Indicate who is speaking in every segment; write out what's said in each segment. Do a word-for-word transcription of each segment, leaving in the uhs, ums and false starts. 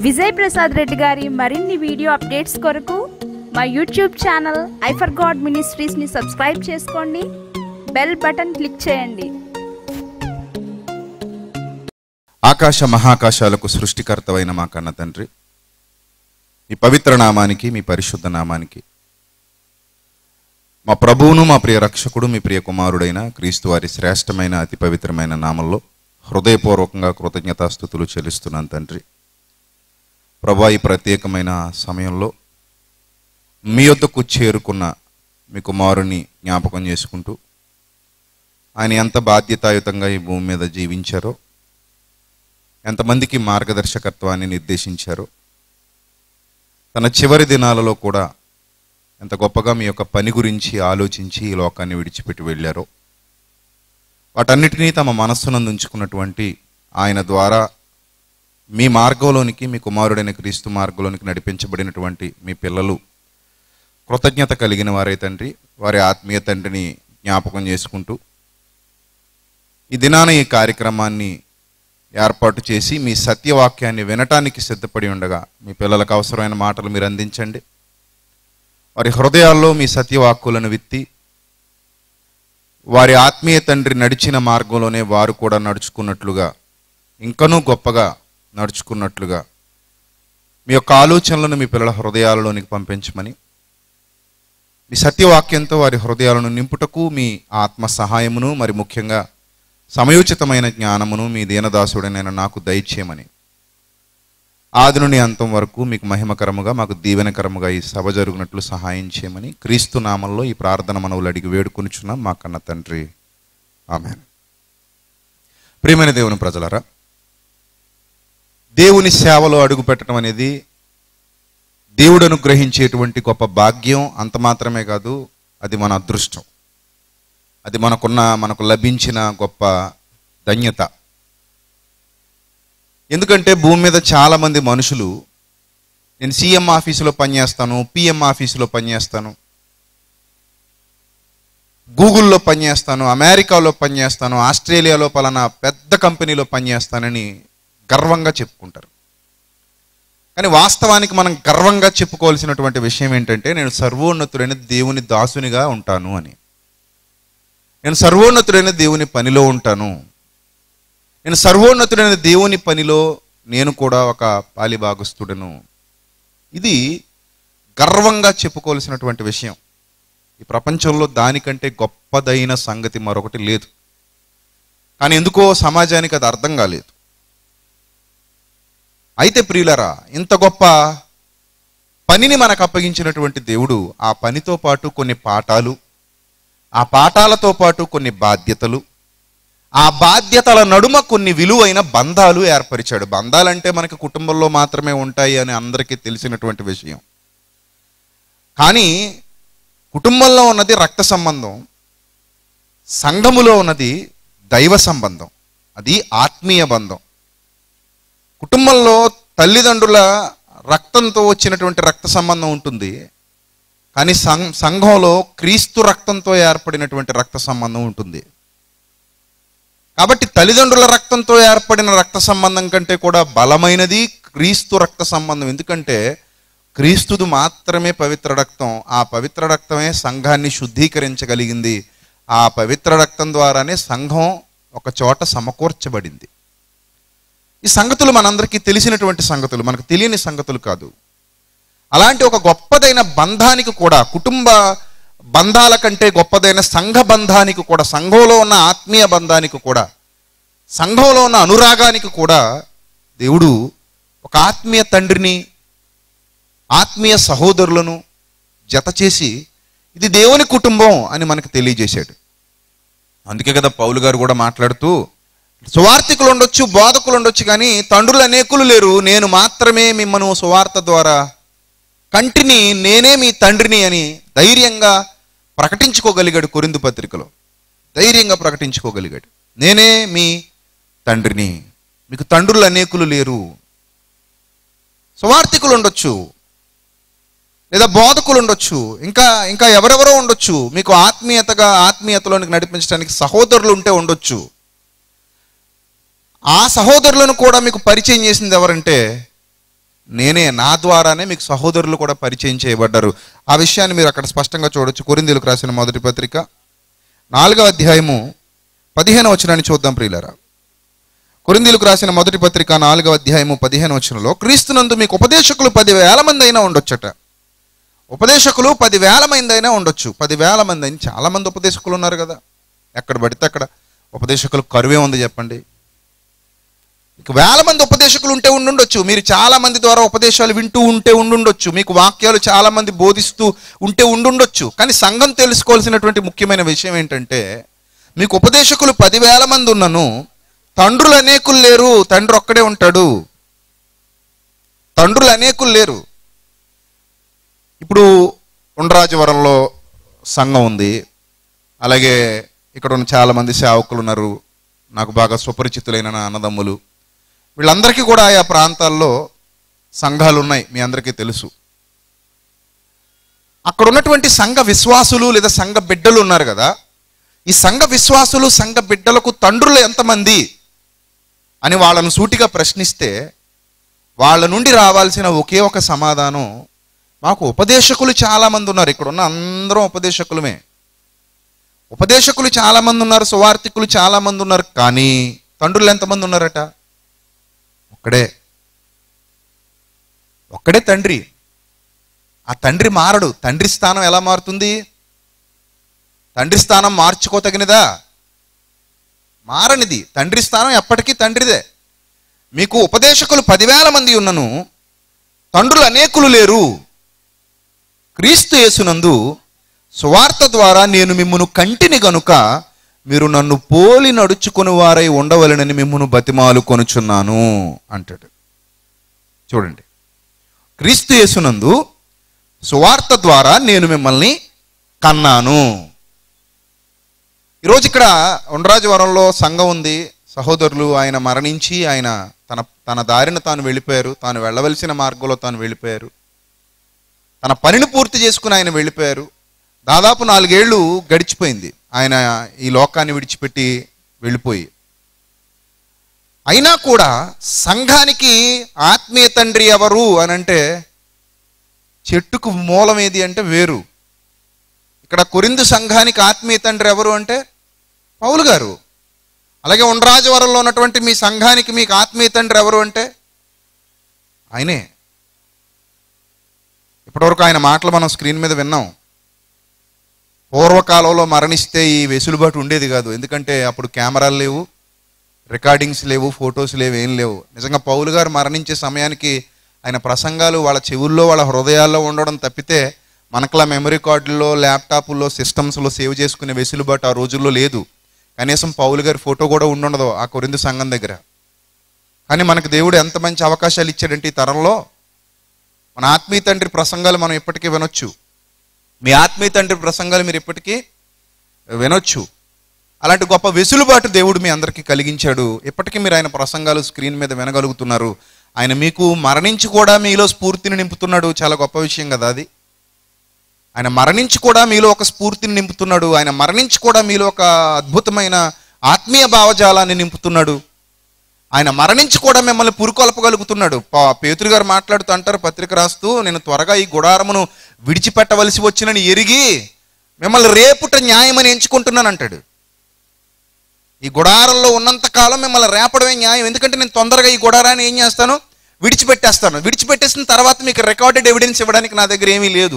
Speaker 1: విజయ్ ప్రసాద్ రెడ్డి గారి మరిన్ని video updates కొరకు మా YouTube channel I for God మినిస్ట్రీస్ని సబ్స్క్రైబ్ చేసుకోండి, బెల్ బటన్ క్లిక్ చేయండి.
Speaker 2: ఆకాశ మహాకాశాలకు సృష్టికర్తవైన మా కన్న తండ్రి, మీ పవిత్ర నామానికి, మీ పరిశుద్ధ నామానికి, మా ప్రభువును మా ప్రియ రక్షకుడు మీ ప్రియ కుమారుడైన క్రీస్తు వారి శ్రేష్టమైన అతి పవిత్రమైన నామంలో హృదయపూర్వకంగా కృతజ్ఞతాస్తుతులు చెల్లిస్తున్నాను తండ్రి. ప్రభా, ఈ ప్రత్యేకమైన సమయంలో మీ యొద్దకు చేరుకున్న మీ కుమారుని జ్ఞాపకం చేసుకుంటూ ఆయన ఎంత బాధ్యతాయుతంగా ఈ భూమి మీద జీవించారో, ఎంతమందికి మార్గదర్శకత్వాన్ని నిర్దేశించారో, తన చివరి దినాలలో కూడా ఎంత గొప్పగా మీ యొక్క పని గురించి ఆలోచించి ఈ లోకాన్ని విడిచిపెట్టి వెళ్ళారో, వాటన్నిటినీ తమ మనస్సునందు ఉంచుకున్నటువంటి ఆయన ద్వారా మీ మార్గంలోనికి, మీ కుమారుడైన క్రీస్తు మార్గంలోనికి నడిపించబడినటువంటి మీ పిల్లలు కృతజ్ఞత కలిగిన వారే తండ్రి, వారి ఆత్మీయ తండ్రిని జ్ఞాపకం చేసుకుంటూ ఈ దినాన ఈ కార్యక్రమాన్ని ఏర్పాటు చేసి మీ సత్యవాక్యాన్ని వినటానికి సిద్ధపడి ఉండగా మీ పిల్లలకు అవసరమైన మాటలు మీరు అందించండి. వారి హృదయాల్లో మీ సత్యవాక్కులను విత్తి వారి ఆత్మీయ తండ్రి నడిచిన మార్గంలోనే వారు కూడా నడుచుకున్నట్లుగా, ఇంకనూ గొప్పగా నడుచుకున్నట్లుగా మీ యొక్క ఆలోచనలను మీ పిల్లల హృదయాలలోనికి పంపించమని, మీ సత్యవాక్యంతో వారి హృదయాలను నింపుటకు మీ ఆత్మ సహాయమును, మరి ముఖ్యంగా సమయోచితమైన జ్ఞానమును మీ దీనదాసుడైన నాకు దయచేయమని, ఆది నుండి అంతం వరకు మీకు మహిమకరముగా, మాకు దీవెనకరముగా ఈ సభ జరుగునట్లు సహాయం చేయమని క్రీస్తు నామంలో ఈ ప్రార్థన మనవులు అడిగి వేడుకొనిచున్నాం మా కన్న తండ్రి, ఆమేన్. ప్రియమైన దేవుని ప్రజలారా, దేవుని సేవలో అడుగు పెట్టడం అనేది దేవుడు అనుగ్రహించేటువంటి గొప్ప భాగ్యం. అంత మాత్రమే కాదు, అది మన అదృష్టం, అది మనకున్న మనకు లభించిన గొప్ప ధన్యత. ఎందుకంటే భూమి మీద చాలామంది మనుషులు నేను సీఎం ఆఫీసులో పనిచేస్తాను, పిఎం ఆఫీసులో పనిచేస్తాను, గూగుల్లో పనిచేస్తాను, అమెరికాలో పనిచేస్తాను, ఆస్ట్రేలియాలో పలానా పెద్ద కంపెనీలో పనిచేస్తానని గర్వంగా చెప్పుకుంటారు. కానీ వాస్తవానికి మనం గర్వంగా చెప్పుకోవాల్సినటువంటి విషయం ఏంటంటే, నేను సర్వోన్నతుడైన దేవుని దాసునిగా ఉంటాను అని. నేను సర్వోన్నతుడైన దేవుని పనిలో ఉంటాను. నేను సర్వోన్నతుడైన దేవుని పనిలో నేను కూడా ఒక పాలిభాగస్తుడను. ఇది గర్వంగా చెప్పుకోవాల్సినటువంటి విషయం. ఈ ప్రపంచంలో దానికంటే గొప్పదైన సంగతి మరొకటి లేదు. కానీ ఎందుకో సమాజానికి అది అర్థం కాలేదు. అయితే ప్రియులరా, ఇంత గొప్ప పనిని మనకు అప్పగించినటువంటి దేవుడు ఆ పనితో పాటు కొన్ని పాఠాలు, ఆ పాఠాలతో పాటు కొన్ని బాధ్యతలు, ఆ బాధ్యతల నడుమ కొన్ని విలువైన బంధాలు ఏర్పరిచాడు. బంధాలంటే మనకి కుటుంబంలో మాత్రమే ఉంటాయి అని అందరికీ తెలిసినటువంటి విషయం. కానీ కుటుంబంలో ఉన్నది రక్త సంబంధం, సంఘములో ఉన్నది దైవ సంబంధం, అది ఆత్మీయ బంధం. కుటుంబంలో తల్లిదండ్రుల రక్తంతో వచ్చినటువంటి రక్త సంబంధం ఉంటుంది, కానీ సంఘంలో క్రీస్తు రక్తంతో ఏర్పడినటువంటి రక్త సంబంధం ఉంటుంది. కాబట్టి తల్లిదండ్రుల రక్తంతో ఏర్పడిన రక్త సంబంధం కంటే కూడా బలమైనది క్రీస్తు రక్త సంబంధం. ఎందుకంటే క్రీస్తుది మాత్రమే పవిత్ర రక్తం. ఆ పవిత్ర రక్తమే సంఘాన్ని శుద్ధీకరించగలిగింది. ఆ పవిత్ర రక్తం ద్వారానే సంఘం ఒక చోట సమకూర్చబడింది. ఈ సంగతులు మనందరికీ తెలిసినటువంటి సంగతులు, మనకు తెలియని సంగతులు కాదు. అలాంటి ఒక గొప్పదైన బంధానికి కూడా, కుటుంబ బంధాల కంటే గొప్పదైన సంఘ బంధానికి కూడా, సంఘంలో ఉన్న ఆత్మీయ బంధానికి కూడా, సంఘంలో ఉన్న అనురాగానికి కూడా దేవుడు ఒక ఆత్మీయ తండ్రిని, ఆత్మీయ సహోదరులను జత చేసి ఇది దేవుని కుటుంబం అని మనకు తెలియజేశాడు. అందుకే కదా పౌలు గారు కూడా మాట్లాడుతూ, సువార్థికులు ఉండొచ్చు, బోధకులు ఉండొచ్చు, కానీ తండ్రులు అనేకులు లేరు, నేను మాత్రమే మిమ్మను సువార్త ద్వారా కంటిని, నేనే మీ తండ్రిని అని ధైర్యంగా ప్రకటించుకోగలిగాడు. కొరింథీ పత్రికలో ధైర్యంగా ప్రకటించుకోగలిగాడు, నేనే మీ తండ్రిని, మీకు తండ్రులు అనేకులు లేరు. సువార్థికులు ఉండొచ్చు, లేదా బోధకులు ఉండొచ్చు, ఇంకా ఇంకా ఎవరెవరో ఉండొచ్చు, మీకు ఆత్మీయతగా ఆత్మీయతలోనికి నడిపించడానికి సహోదరులు ఉంటే ఉండొచ్చు. ఆ సహోదరులను కూడా మీకు పరిచయం చేసింది ఎవరంటే నేనే, నా ద్వారానే మీకు సహోదరులు కూడా పరిచయం చేయబడ్డారు. ఆ విషయాన్ని మీరు అక్కడ స్పష్టంగా చూడొచ్చు. కొరింథీయులకు రాసిన మొదటి పత్రిక నాలుగవ అధ్యాయము పదిహేను వచనాన్ని చూద్దాం ప్రియులారా. కొరింథీయులకు రాసిన మొదటి పత్రిక నాలుగవ అధ్యాయము పదిహేను వచనంలో, క్రీస్తునందు మీకు ఉపదేశకులు పదివేల మంది అయినా ఉండొచ్చట. ఉపదేశకులు పదివేల మంది అయినా ఉండొచ్చు. పదివేల మంది అయినా చాలా మంది ఉపదేశకులు ఉన్నారు కదా, ఎక్కడ పడితే అక్కడ ఉపదేశకులు కరువే ఉంది చెప్పండి. వేల మంది ఉపదేశకులు ఉంటే ఉండుండొచ్చు. మీరు చాలా మంది ద్వారా ఉపదేశాలు వింటూ ఉంటే ఉండుండొచ్చు. మీకు వాక్యాలు చాలా మంది బోధిస్తూ ఉంటే ఉండుండొచ్చు. కానీ సంఘం తెలుసుకోవాల్సినటువంటి ముఖ్యమైన విషయం ఏంటంటే, మీకు ఉపదేశకులు పదివేల మంది ఉన్నను తండ్రులు అనేకులు లేరు. తండ్రి ఒక్కడే ఉంటాడు. తండ్రులు అనేకులు లేరు. ఇప్పుడు ఉండ్రాజవరంలో సంఘం ఉంది. అలాగే ఇక్కడ ఉన్న చాలా మంది సేవకులు ఉన్నారు, నాకు బాగా సుపరిచితులైన నా అన్నదమ్ములు. వీళ్ళందరికీ కూడా ఆయా ప్రాంతాల్లో సంఘాలు ఉన్నాయి, మీ అందరికీ తెలుసు. అక్కడ ఉన్నటువంటి సంఘ విశ్వాసులు లేదా సంఘ బిడ్డలు ఉన్నారు కదా, ఈ సంఘ విశ్వాసులు సంఘ బిడ్డలకు తండ్రులు ఎంతమంది అని వాళ్ళను సూటిగా ప్రశ్నిస్తే వాళ్ళ నుండి రావాల్సిన ఒకే ఒక సమాధానం, మాకు ఉపదేశకులు చాలామంది ఉన్నారు. ఇక్కడ ఉన్న అందరం ఉపదేశకులమే. ఉపదేశకులు చాలామంది ఉన్నారు, సువార్థికులు చాలామంది ఉన్నారు, కానీ తండ్రులు ఎంతమంది ఉన్నారట? ఒక్కడే ఒక్కడే తండ్రి. ఆ తండ్రి మారడు. తండ్రి స్థానం ఎలా మారుతుంది? తండ్రి స్థానం మార్చుకోతగినదా? మారనిది. తండ్రి స్థానం ఎప్పటికీ తండ్రిదే. మీకు ఉపదేశకులు పదివేల మంది ఉన్నను తండ్రులు అనేకులు లేరు. క్రీస్తు యేసునందు సువార్త ద్వారా నేను మిమ్మును కంటిని గనుక మీరు నన్ను పోలి నడుచుకుని వారై ఉండవలెనని మిమ్మును బతిమాలు కొనుచున్నాను అంటాడు. చూడండి, క్రీస్తు యేసునందు సువార్త ద్వారా నేను మిమ్మల్ని కన్నాను. ఈరోజు ఇక్కడ ఉండ్రాజవరంలో సంఘం ఉంది. సహోదరులు ఆయన మరణించి ఆయన తన తన దారిన తాను వెళ్ళిపోయారు. తాను వెళ్ళవలసిన మార్గంలో తాను వెళ్ళిపోయారు. తన పనిని పూర్తి చేసుకుని ఆయన వెళ్ళిపోయారు. దాదాపు నాలుగేళ్లు గడిచిపోయింది ఆయన ఈ లోకాన్ని విడిచిపెట్టి వెళ్ళిపోయి. అయినా కూడా సంఘానికి ఆత్మీయ తండ్రి ఎవరు అని అంటే, చెట్టుకు మూలం ఏది అంటే వేరు. ఇక్కడ కొరింథు సంఘానికి ఆత్మీయ తండ్రి ఎవరు అంటే పౌలు గారు. అలాగే ఉండ్రాజవరంలో ఉన్నటువంటి మీ సంఘానికి మీకు ఆత్మీయ తండ్రి ఎవరు అంటే ఆయనే. ఇప్పటివరకు ఆయన మాటలు మనం స్క్రీన్ మీద విన్నాం. పూర్వకాలంలో మరణిస్తే ఈ వెసులుబాటు ఉండేది కాదు. ఎందుకంటే అప్పుడు కెమెరాలు లేవు, రికార్డింగ్స్ లేవు, ఫొటోస్ లేవు, ఏం లేవు. నిజంగా పౌలు గారు మరణించే సమయానికి ఆయన ప్రసంగాలు వాళ్ళ చెవుల్లో వాళ్ళ హృదయాల్లో ఉండడం తప్పితే మనకలా మెమరీ కార్డుల్లో, ల్యాప్టాప్లో, సిస్టమ్స్లో సేవ్ చేసుకునే వెసులుబాటు ఆ రోజుల్లో లేదు. కనీసం పౌలు గారి ఫోటో కూడా ఉండుండదు ఆ కొరింథు సంఘం దగ్గర. కానీ మనకు దేవుడు ఎంత మంచి అవకాశాలు ఇచ్చాడంటే ఈ తరంలో మన ఆత్మీయ తండ్రి ప్రసంగాలు మనం ఇప్పటికీ వినొచ్చు. మీ ఆత్మీయ తండ్రి ప్రసంగాలు మీరు ఇప్పటికీ వినొచ్చు. అలాంటి గొప్ప వెసులుబాటు దేవుడు మీ అందరికీ కలిగించాడు. ఇప్పటికీ మీరు ఆయన ప్రసంగాలు స్క్రీన్ మీద వినగలుగుతున్నారు. ఆయన మీకు మరణించి కూడా మీలో స్ఫూర్తిని నింపుతున్నాడు. చాలా గొప్ప విషయం కదా అది. ఆయన మరణించి కూడా మీలో ఒక స్ఫూర్తిని నింపుతున్నాడు. ఆయన మరణించి కూడా మీలో ఒక అద్భుతమైన ఆత్మీయ భావజాలాన్ని నింపుతున్నాడు. ఆయన మరణించి కూడా మిమ్మల్ని పురుకొల్పగలుగుతున్నాడు. పేతురు గారు మాట్లాడుతూ అంటారు పత్రిక రాస్తూ, నేను త్వరగా ఈ గుడారమును విడిచిపెట్టవలసి వచ్చినని ఎరిగి మిమ్మల్ని రేపుట న్యాయమని ఎంచుకుంటున్నాను అంటాడు. ఈ గుడారంలో ఉన్నంతకాలం మిమ్మల్ని రేపడమే న్యాయం. ఎందుకంటే నేను తొందరగా ఈ గుడారాన్ని ఏం చేస్తాను, విడిచిపెట్టేస్తాను. విడిచిపెట్టేసిన తర్వాత మీకు రికార్డెడ్ ఎవిడెన్స్ ఇవ్వడానికి నా దగ్గర ఏమీ లేదు.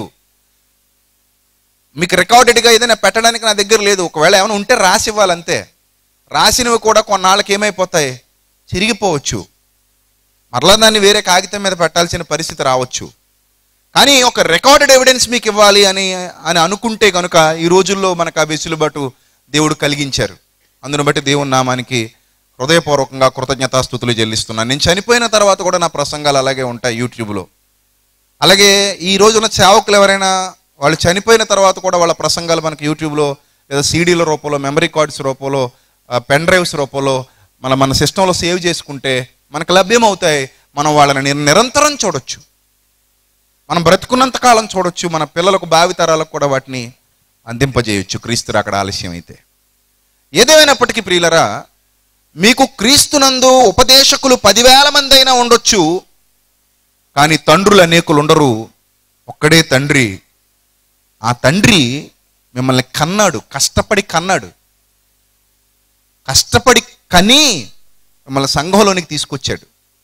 Speaker 2: మీకు రికార్డెడ్గా ఏదైనా పెట్టడానికి నా దగ్గర లేదు. ఒకవేళ ఏమైనా ఉంటే రాసి ఇవ్వాలంతే. రాసినవి కూడా కొన్నాళ్ళకి ఏమైపోతాయి, చిరిగిపోవచ్చు. మరలా దాన్ని వేరే కాగితం మీద పెట్టాల్సిన పరిస్థితి రావచ్చు. కానీ ఒక రికార్డెడ్ ఎవిడెన్స్ మీకు ఇవ్వాలి అని అని అనుకుంటే కనుక ఈ రోజుల్లో మనకు ఆ వెసులుబాటు దేవుడు కలిగించారు. అందును బట్టి దేవుని నామానికి హృదయపూర్వకంగా కృతజ్ఞతాస్తుతులు చెల్లిస్తున్నాను. నేను చనిపోయిన తర్వాత కూడా నా ప్రసంగాలు అలాగే ఉంటాయి యూట్యూబ్లో. అలాగే ఈ రోజున సేవకులు ఎవరైనా వాళ్ళు చనిపోయిన తర్వాత కూడా వాళ్ళ ప్రసంగాలు మనకి యూట్యూబ్లో లేదా సీడీల రూపంలో, మెమరీ కార్డ్స్ రూపంలో, పెన్ డ్రైవ్స్ రూపంలో మన మన సిస్టంలో సేవ్ చేసుకుంటే మనకు లభ్యమవుతాయి. మనం వాళ్ళని నిరంతరం చూడొచ్చు. మనం బ్రతుకున్నంత కాలం చూడొచ్చు. మన పిల్లలకు, భావితరాలకు కూడా వాటిని అందింపజేయొచ్చు క్రీస్తు రాకడ ఆలస్యం అయితే. ఏదేమైనప్పటికీ ప్రియులరా, మీకు క్రీస్తునందు ఉపదేశకులు పదివేల మంది అయినా ఉండొచ్చు, కానీ తండ్రులు అనేకులు ఉండరు, ఒక్కడే తండ్రి. ఆ తండ్రి మిమ్మల్ని కన్నాడు, కష్టపడి కన్నాడు, కష్టపడి కని మిమ్మల్ని సంఘంలోనికి తీసుకొచ్చాడు.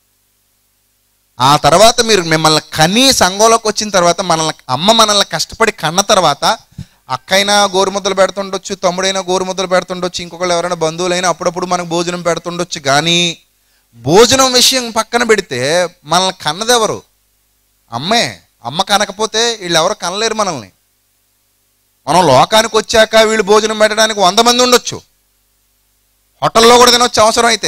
Speaker 2: ఆ తర్వాత మీరు మిమ్మల్ని కని సంఘంలోకి వచ్చిన తర్వాత మనల్ని అమ్మ మనల్ని కష్టపడి కన్న తర్వాత అక్కైనా గోరుముద్దలు పెడుతుండొచ్చు, తమ్ముడైనా గోరుముద్దలు పెడుతుండొచ్చు, ఇంకొకళ్ళు ఎవరైనా బంధువులైనా అప్పుడప్పుడు మనకు భోజనం పెడుతుండొచ్చు. కానీ భోజనం విషయం పక్కన పెడితే మనల్ని కన్నదెవరు? అమ్మే. అమ్మ కనకపోతే వీళ్ళు ఎవరు కనలేరు మనల్ని. మనం లోకానికి వచ్చాక వీళ్ళు భోజనం పెట్టడానికి వంద మంది ఉండొచ్చు, హోటల్లో కూడా తినొచ్చు అవసరం అయితే.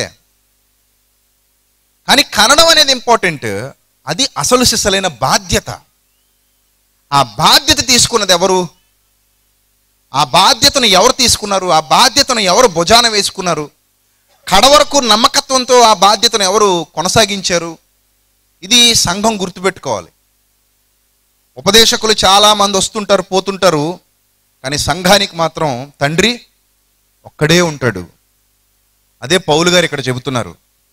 Speaker 2: కానీ కనడం అనేది ఇంపార్టెంట్. అది అసలు సిసలైన బాధ్యత. ఆ బాధ్యత తీసుకున్నది ఎవరు? ఆ బాధ్యతను ఎవరు తీసుకున్నారు? ఆ బాధ్యతను ఎవరు భుజాన వేసుకున్నారు? కడవరకు నమ్మకత్వంతో ఆ బాధ్యతను ఎవరు కొనసాగించారు? ఇది సంఘం గుర్తుపెట్టుకోవాలి. ఉపదేశకులు చాలామంది వస్తుంటారు, పోతుంటారు, కానీ సంఘానికి మాత్రం తండ్రి ఒక్కడే ఉంటాడు. అదే పౌలు గారు ఇక్కడ చెబుతున్నారు.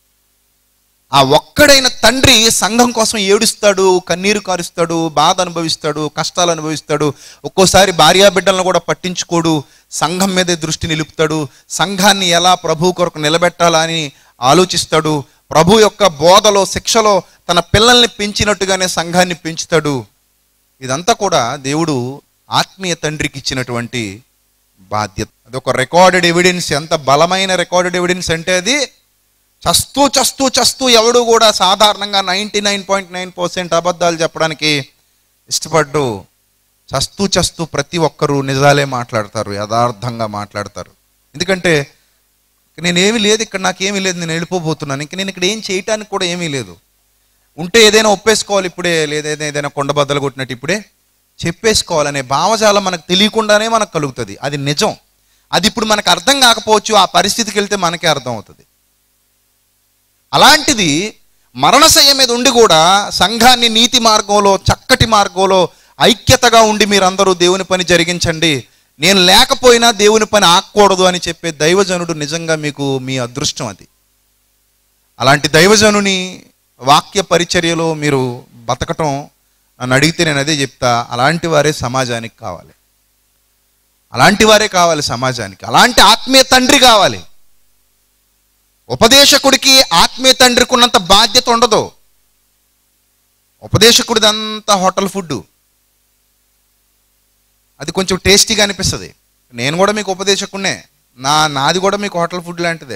Speaker 2: ఆ ఒక్కడైన తండ్రి సంఘం కోసం ఏడుస్తాడు, కన్నీరు కారుస్తాడు, బాధ అనుభవిస్తాడు, కష్టాలు అనుభవిస్తాడు. ఒక్కోసారి భార్యాబిడ్డలను కూడా పట్టించుకోడు, సంఘం మీదే దృష్టి నిలుపుతాడు. సంఘాన్ని ఎలా ప్రభు కొరకు నిలబెట్టాలా అని ఆలోచిస్తాడు. ప్రభు యొక్క బోధలో, శిక్షలో తన పిల్లల్ని పెంచినట్టుగానే సంఘాన్ని పెంచుతాడు. ఇదంతా కూడా దేవుడు ఆత్మీయ తండ్రికి ఇచ్చినటువంటి బాధ్యత. అదొక రికార్డెడ్ ఎవిడెన్స్. ఎంత బలమైన రికార్డెడ్ ఎవిడెన్స్ అంటే అది చస్తూ చస్తూ చస్తూ ఎవడు కూడా సాధారణంగా ninety nine point nine percent అబద్ధాలు చెప్పడానికి ఇష్టపడ్డు. చస్తూ చస్తూ ప్రతి ఒక్కరూ నిజాలే మాట్లాడతారు, యథార్థంగా మాట్లాడతారు. ఎందుకంటే నేనేమీ లేదు ఇక్కడ, నాకేమీ లేదు, నేను వెళ్ళిపోబోతున్నాను, ఇంక నేను ఇక్కడ ఏం చేయటానికి కూడా ఏమీ లేదు. ఉంటే ఏదైనా ఒప్పేసుకోవాలి ఇప్పుడే, లేదా ఏదైనా కొండబద్దలు కొట్టినట్టు ఇప్పుడే చెప్పేసుకోవాలనే భావజాలం మనకు తెలియకుండానే మనకు కలుగుతుంది. అది నిజం. అది ఇప్పుడు మనకు అర్థం కాకపోవచ్చు, ఆ పరిస్థితికి వెళ్తే మనకే అర్థం అవుతుంది. అలాంటిది మరణశయ్య మీద ఉండి కూడా సంఘాన్ని నీతి మార్గంలో, చక్కటి మార్గంలో ఐక్యతగా ఉండి మీరందరూ దేవుని పని జరిగించండి, నేను లేకపోయినా దేవుని పని ఆగకూడదు అని చెప్పే దైవజనుడు నిజంగా మీకు మీ అదృష్టం. అది అలాంటి దైవజనుని వాక్య పరిచర్యలో మీరు బతకటం నన్ను అడిగితే నేను అదే చెప్తా. అలాంటి వారే సమాజానికి కావాలి, అలాంటి వారే కావాలి సమాజానికి. అలాంటి ఆత్మీయ తండ్రి కావాలి. ఉపదేశకుడికి ఆత్మీయ తండ్రికి ఉన్నంత బాధ్యత ఉండదు. ఉపదేశకుడిదంతా హోటల్ ఫుడ్, అది కొంచెం టేస్టీగా అనిపిస్తుంది. నేను కూడా మీకు ఉపదేశకుడినే, నా నాది కూడా మీకు హోటల్ ఫుడ్ లాంటిదే.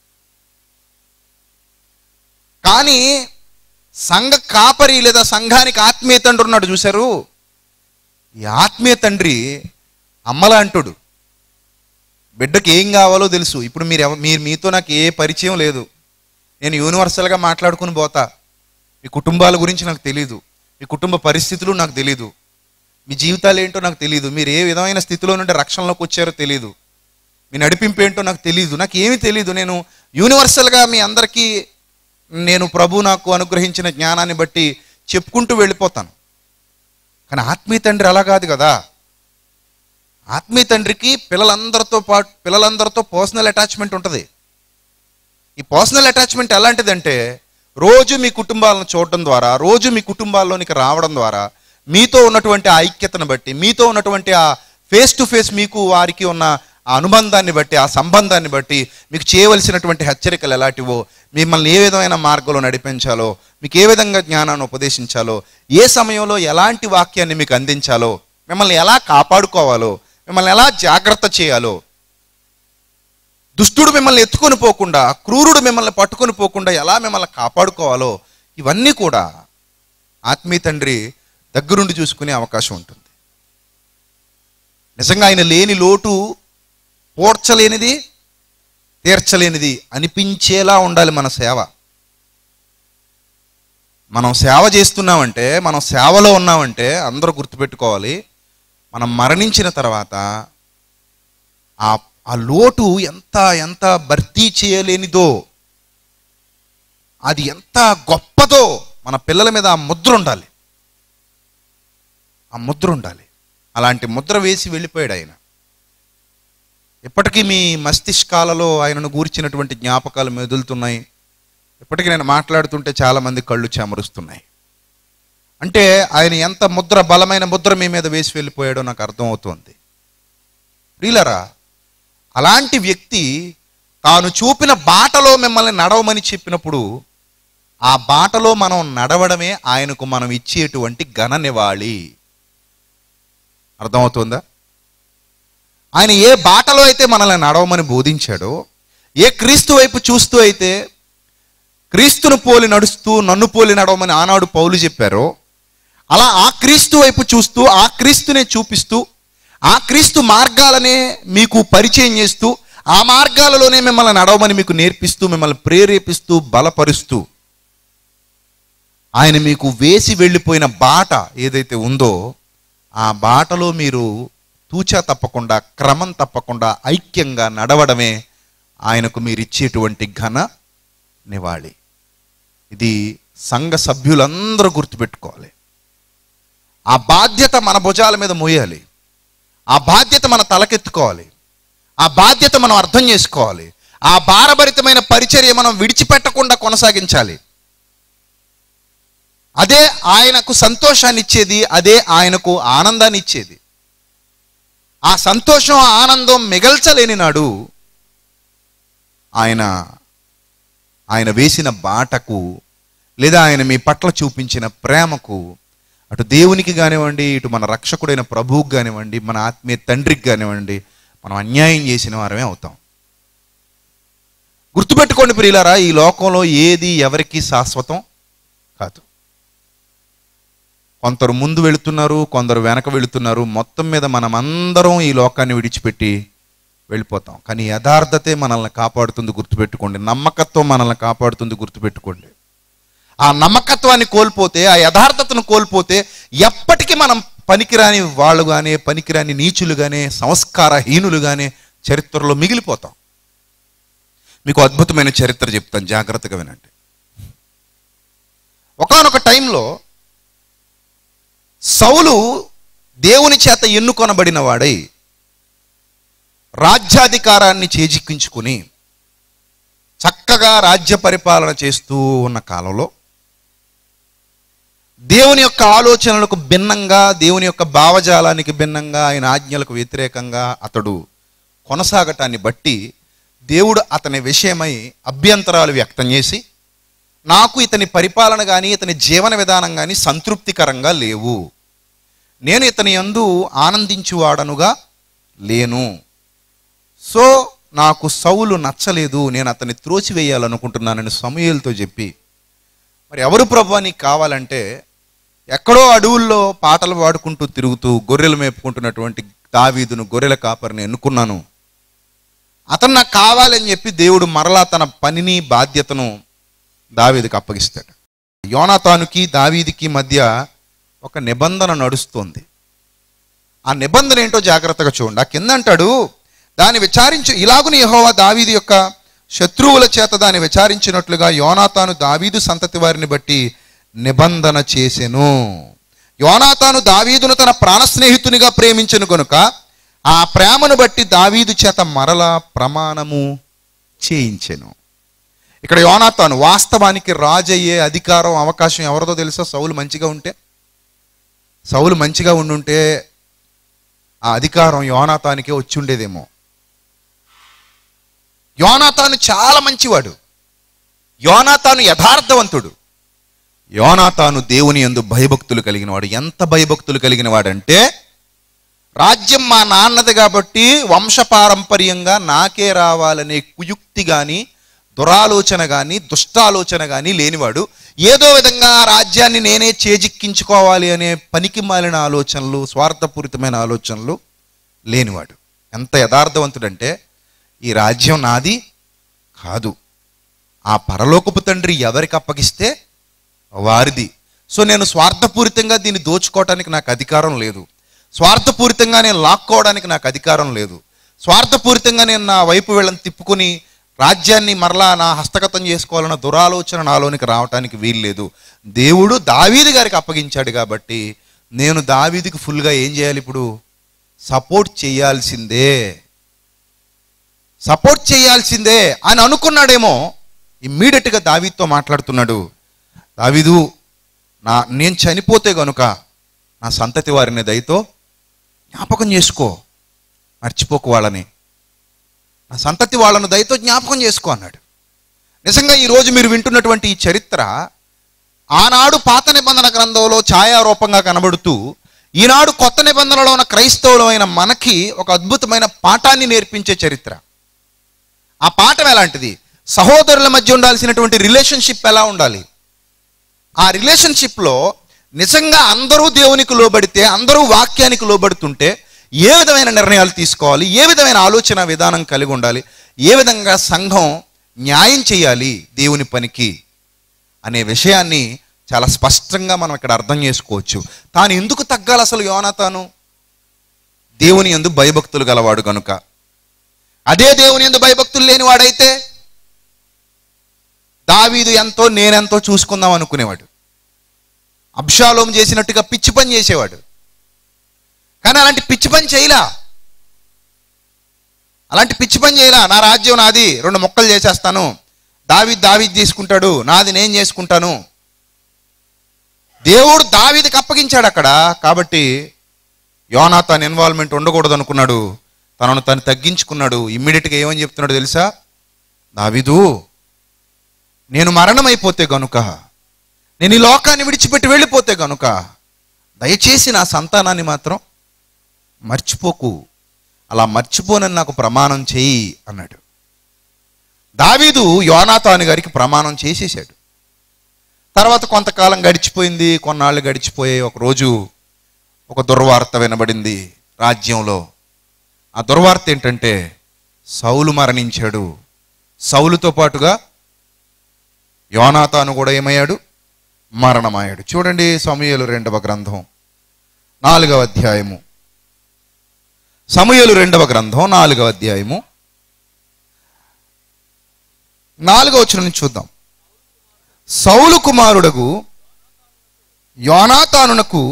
Speaker 2: కానీ సంఘ కాపరి లేదా సంఘానికి ఆత్మీయ తండ్రి ఉన్నాడు చూశారు. ఈ ఆత్మీయ తండ్రి అమ్మలాంటుడు. బిడ్డకి ఏం కావాలో తెలుసు. ఇప్పుడు మీరు మీరు మీతో నాకు ఏ పరిచయం లేదు, నేను యూనివర్సల్గా మాట్లాడుకుని పోతా. మీ కుటుంబాల గురించి నాకు తెలీదు, మీ కుటుంబ పరిస్థితులు నాకు తెలీదు, మీ జీవితాలు ఏంటో నాకు తెలీదు, మీరు ఏ విధమైన స్థితిలో నుండి రక్షణలోకి వచ్చారో తెలీదు, మీ నడిపింపు ఏంటో నాకు తెలీదు, నాకు ఏమీ తెలీదు. నేను యూనివర్సల్గా మీ అందరికీ నేను ప్రభు నాకు అనుగ్రహించిన జ్ఞానాన్ని బట్టి చెప్పుకుంటూ వెళ్ళిపోతాను. కానీ ఆత్మీయ తండ్రి అలా కాదు కదా. ఆత్మీయ తండ్రికి పిల్లలందరితో పాటు పిల్లలందరితో పర్సనల్ అటాచ్మెంట్ ఉంటుంది. ఈ పర్సనల్ అటాచ్మెంట్ ఎలాంటిదంటే రోజు మీ కుటుంబాలను చూడడం ద్వారా, రోజు మీ కుటుంబాల్లోనికి రావడం ద్వారా మీతో ఉన్నటువంటి ఆ ఐక్యతను బట్టి, మీతో ఉన్నటువంటి ఆ ఫేస్ టు ఫేస్ మీకు వారికి ఉన్న ఆ అనుబంధాన్ని బట్టి, ఆ సంబంధాన్ని బట్టి మీకు చేయవలసినటువంటి హెచ్చరికలు ఎలాంటివో, మిమ్మల్ని ఏ విధమైన మార్గంలో నడిపించాలో, మీకు ఏ విధంగా జ్ఞానాన్ని ఉపదేశించాలో, ఏ సమయంలో ఎలాంటి వాక్యాన్ని మీకు అందించాలో, మిమ్మల్ని ఎలా కాపాడుకోవాలో, మిమ్మల్ని ఎలా జాగ్రత్త చేయాలో, దుష్టుడు మిమ్మల్ని ఎత్తుకొని పోకుండా, క్రూరుడు మిమ్మల్ని పట్టుకొని పోకుండా ఎలా మిమ్మల్ని కాపాడుకోవాలో, ఇవన్నీ కూడా ఆత్మీయ తండ్రి దగ్గరుండి చూసుకునే అవకాశం ఉంటుంది. నిజంగా ఆయన లేని లోటు పోడ్చలేనిది, తీర్చలేనిది అనిపించేలా ఉండాలి మన సేవ. మనం సేవ చేస్తున్నామంటే, మనం సేవలో ఉన్నామంటే అందరూ గుర్తుపెట్టుకోవాలి, మనం మరణించిన తర్వాత ఆ ఆ లోటు ఎంత ఎంత భర్తీ చేయలేనిదో, అది ఎంత గొప్పదో మన పిల్లల మీద ఆ ముద్ర ఉండాలి. ఆ ముద్ర ఉండాలి. అలాంటి ముద్ర వేసి వెళ్ళిపోయాడు ఆయన. ఇప్పటికీ మీ మస్తిష్కాలలో ఆయనను గూర్చినటువంటి జ్ఞాపకాలు మెదులుతున్నాయి. ఇప్పటికీ నేను మాట్లాడుతుంటే చాలామంది కళ్ళు చెమరుస్తున్నాయి. అంటే ఆయన ఎంత ముద్ర, బలమైన ముద్ర మీ మీద వేసి వెళ్ళిపోయాడో నాకు అర్థమవుతుంది. ప్రియులారా, అలాంటి వ్యక్తి తాను చూపిన బాటలో మిమ్మల్ని నడవమని చెప్పినప్పుడు ఆ బాటలో మనం నడవడమే ఆయనకు మనం ఇచ్చేటువంటి ఘన నివాళి. అర్థమవుతుందా? ఆయన ఏ బాటలో అయితే మనల్ని నడవమని బోధించాడో, ఏ క్రీస్తు వైపు చూస్తూ అయితే క్రీస్తును పోలి నడుస్తూ నన్ను పోలి నడవమని ఆనాడు పౌలు చెప్పారో, అలా ఆ క్రీస్తు వైపు చూస్తూ ఆ క్రీస్తునే చూపిస్తూ ఆ క్రీస్తు మార్గాలనే మీకు పరిచయం చేస్తూ ఆ మార్గాలలోనే మిమ్మల్ని నడవమని మీకు నేర్పిస్తూ మిమ్మల్ని ప్రేరేపిస్తూ బలపరుస్తూ ఆయన మీకు వేసి వెళ్ళిపోయిన బాట ఏదైతే ఉందో ఆ బాటలో మీరు తూచా తప్పకుండా, క్రమం తప్పకుండా ఐక్యంగా నడవడమే ఆయనకు మీరు ఇచ్చేటువంటి ఘన నివాళి. ఇది సంఘ సభ్యులందరూ గుర్తుపెట్టుకోవాలి. ఆ బాధ్యత మన భుజాల మీద మోయాలి. ఆ బాధ్యత మన తలకెత్తుకోవాలి. ఆ బాధ్యత మనం అర్థం చేసుకోవాలి. ఆ భారభరితమైన పరిచర్య మనం విడిచిపెట్టకుండా కొనసాగించాలి. అదే ఆయనకు సంతోషాన్ని ఇచ్చేది, అదే ఆయనకు ఆనందాన్ని ఇచ్చేది. ఆ సంతోషం, ఆనందం మిగల్చలేని నాడు ఆయన ఆయన వేసిన బాటకు లేదా ఆయన మీ పట్ల చూపించిన ప్రేమకు అటు దేవునికి కానివ్వండి, ఇటు మన రక్షకుడైన ప్రభువుకి కానివ్వండి, మన ఆత్మీయ తండ్రికి కానివ్వండి, మనం అన్యాయం చేసిన వారమే అవుతాం. గుర్తుపెట్టుకోండి ప్రియులారా, ఈ లోకంలో ఏది ఎవరికి శాశ్వతం కాదు. కొందరు ముందు వెళుతున్నారు, కొందరు వెనక వెళుతున్నారు. మొత్తం మీద మనం అందరం ఈ లోకాన్ని విడిచిపెట్టి వెళ్ళిపోతాం. కానీ యథార్థతే మనల్ని కాపాడుతుంది, గుర్తుపెట్టుకోండి. నమ్మకత్వం మనల్ని కాపాడుతుంది, గుర్తుపెట్టుకోండి. ఆ నమ్మకత్వాన్ని కోల్పోతే, ఆ యథార్థతను కోల్పోతే ఎప్పటికీ మనం పనికిరాని వాళ్ళు కానీ, పనికిరాని నీచులు కానీ, సంస్కారహీనులు కానీ చరిత్రలో మిగిలిపోతాం. మీకు అద్భుతమైన చరిత్ర చెప్తాను, జాగ్రత్తగా వినండి. ఒకానొక టైంలో సౌలు దేవుని చేత ఎన్నుకొనబడిన వాడై రాజ్యాధికారాన్ని చేజిక్కించుకుని చక్కగా రాజ్య పరిపాలన చేస్తూ ఉన్న కాలంలో దేవుని యొక్క ఆలోచనలకు భిన్నంగా, దేవుని యొక్క భావజాలానికి భిన్నంగా, ఆయన ఆజ్ఞలకు వ్యతిరేకంగా అతడు కొనసాగటాన్ని బట్టి దేవుడు అతని విషయమై అభ్యంతరాలు వ్యక్తం చేసి, నాకు ఇతని పరిపాలన కానీ ఇతని జీవన విధానం కానీ సంతృప్తికరంగా లేవు, నేను ఇతని యందు ఆనందించువాడనుగా లేను, సో నాకు సౌలు నచ్చలేదు, నేను అతన్ని త్రోసివేయాలనుకుంటున్నానని సమూయేలుతో చెప్పి, మరి ఎవరు ప్రభువా నీకు కావాలంటే, ఎక్కడో అడవుల్లో పాటలు పాడుకుంటూ తిరుగుతూ గొర్రెలు మేపుకుంటున్నటువంటి దావీదును, గొర్రెల కాపరిని ఎన్నుకున్నాను, అతను నాకు కావాలని చెప్పి దేవుడు మరలా తన పనిని బాధ్యతను దావీదుకి అప్పగిస్తాడు. యోనాతానుకి దావీదుకి మధ్య ఒక నిబంధన నడుస్తోంది. ఆ నిబంధన ఏంటో జాగ్రత్తగా చూడండి. ఆ కింద అంటాడు, దాన్ని విచారించు, ఇలాగుని యెహోవా దావీదు యొక్క శత్రువుల చేత దాన్ని విచారించినట్లుగా యోనాతాను దావీదు సంతతి వారిని బట్టి నిబంధన చేసెను. యోనాతాను దావీదును తన ప్రాణ స్నేహితునిగా ప్రేమించెను కనుక ఆ ప్రేమను బట్టి దావీదు చేత మరలా ప్రమాణము చేయించెను. ఇక్కడ యోనాతాను వాస్తవానికి రాజు అయ్యే అధికారం, అవకాశం ఎవరిదో తెలుసా? సౌలు మంచిగా ఉంటే, సౌలు మంచిగా ఉండుంటే ఆ అధికారం యోనాతానికే వచ్చి ఉండేదేమో. యోనాతాను చాలా మంచివాడు, యోనాతాను యథార్థవంతుడు, యోనాతాను దేవుని యందు భయభక్తులు కలిగిన వాడు. ఎంత భయభక్తులు కలిగిన వాడంటే, రాజ్యం మా నాన్నది కాబట్టి వంశపారంపర్యంగా నాకే రావాలనే కుయుక్తి కానీ, దురాలోచన కానీ, దుష్టాలోచన కానీ లేనివాడు. ఏదో విధంగా ఆ రాజ్యాన్ని నేనే చేజిక్కించుకోవాలి అనే పనికి మాలిన ఆలోచనలు, స్వార్థపూరితమైన ఆలోచనలు లేనివాడు. ఎంత యథార్థవంతుడంటే, ఈ రాజ్యం నాది కాదు, ఆ పరలోకపు తండ్రి ఎవరికి అప్పగిస్తే వారిది. సో నేను స్వార్థపూరితంగా దీన్ని దోచుకోవటానికి నాకు అధికారం లేదు, స్వార్థపూరితంగా నేను లాక్కోవడానికి నాకు అధికారం లేదు, స్వార్థపూరితంగా నేను నా వైపు వీళ్ళని తిప్పుకొని రాజ్యాన్ని మరలా నా హస్తగతం చేసుకోవాలన్న దురాలోచన నాలోనికి రావటానికి వీల్లేదు. దేవుడు దావీదు గారికి అప్పగించాడు కాబట్టి నేను దావీదుకి ఫుల్గా ఏం చేయాలి? ఇప్పుడు సపోర్ట్ చేయాల్సిందే, సపోర్ట్ చేయాల్సిందే అని అనుకున్నాడేమో. ఇమ్మీడియట్గా దావీదుతో మాట్లాడుతున్నాడు, దావీదు నా నేను చనిపోతే గనుక నా సంతతి వారిని దయతో జ్ఞాపకం చేసుకో, మర్చిపోకు వాళ్ళని, నా సంతతి వాళ్ళను దయతో జ్ఞాపకం చేసుకో అన్నాడు. నిజంగా ఈరోజు మీరు వింటున్నటువంటి ఈ చరిత్ర ఆనాడు పాత నిబంధన గ్రంథంలో ఛాయారూపంగా కనబడుతూ ఈనాడు కొత్త నిబంధనలో ఉన్న క్రైస్తవులమైన మనకి ఒక అద్భుతమైన పాఠాన్ని నేర్పించే చరిత్ర. ఆ పాఠం ఎలాంటిది? సహోదరుల మధ్య ఉండాల్సినటువంటి రిలేషన్షిప్ ఎలా ఉండాలి, ఆ రిలేషన్షిప్లో నిజంగా అందరూ దేవునికి లోబడితే, అందరూ వాక్యానికి లోబడుతుంటే ఏ విధమైన నిర్ణయాలు తీసుకోవాలి, ఏ విధమైన ఆలోచన విధానం కలిగి ఉండాలి, ఏ విధంగా సంఘం న్యాయం చేయాలి దేవుని పనికి అనే విషయాన్ని చాలా స్పష్టంగా మనం ఇక్కడ అర్థం చేసుకోవచ్చు. తాను ఎందుకు తగ్గాలి అసలు యోనాతాను? దేవుని యందు భయభక్తులు గలవాడు కనుక. అదే దేవుని యందు భయభక్తులు లేనివాడైతే దావీదు ఎంతో నేనెంతో చూసుకుందాం అనుకునేవాడు, అబ్షాలోము చేసినట్టుగా పిచ్చి పని చేసేవాడు. కానీ అలాంటి పిచ్చి పని చేయలా, అలాంటి పిచ్చి పని చేయలా. నా రాజ్యం నాది, రెండు మొక్కలు చేసేస్తాను, దావీదు దావీదు తీసుకుంటాడు, నాది నేను చేసుకుంటాను. దేవుడు దావీదుకి అప్పగించాడు అక్కడ. కాబట్టి యోనాతాను ఇన్వాల్వ్మెంట్ ఉండకూడదు అనుకున్నాడు, తనను తను తగ్గించుకున్నాడు. ఇమ్మీడియట్గా ఏమని చెప్తున్నాడు తెలుసా? దావీదు, నేను మరణమైపోతే గనుక, నేను ఈ లోకాన్ని విడిచిపెట్టి వెళ్ళిపోతే గనుక దయచేసి నా సంతానాన్ని మాత్రం మర్చిపోకు, అలా మర్చిపోనని నాకు ప్రమాణం చేయి అన్నాడు. దావీదు యోనాతాను గారికి ప్రమాణం చేసేసాడు. తర్వాత కొంతకాలం గడిచిపోయింది, కొన్నాళ్ళు గడిచిపోయాయి. ఒకరోజు ఒక దుర్వార్త వినబడింది రాజ్యంలో. ఆ దుర్వార్త ఏంటంటే సౌలు మరణించాడు. సౌలుతో పాటుగా యోనాతాను కూడా ఏమయ్యాడు? మరణమయ్యాడు. చూడండి సమూయేలు రెండవ గ్రంథం నాలుగవ అధ్యాయము. సమూయేలు రెండవ గ్రంథం నాలుగవ అధ్యాయము నాలుగవ వచనం నుంచి చూద్దాం. సౌలు కుమారుడగు యోనాతానునకు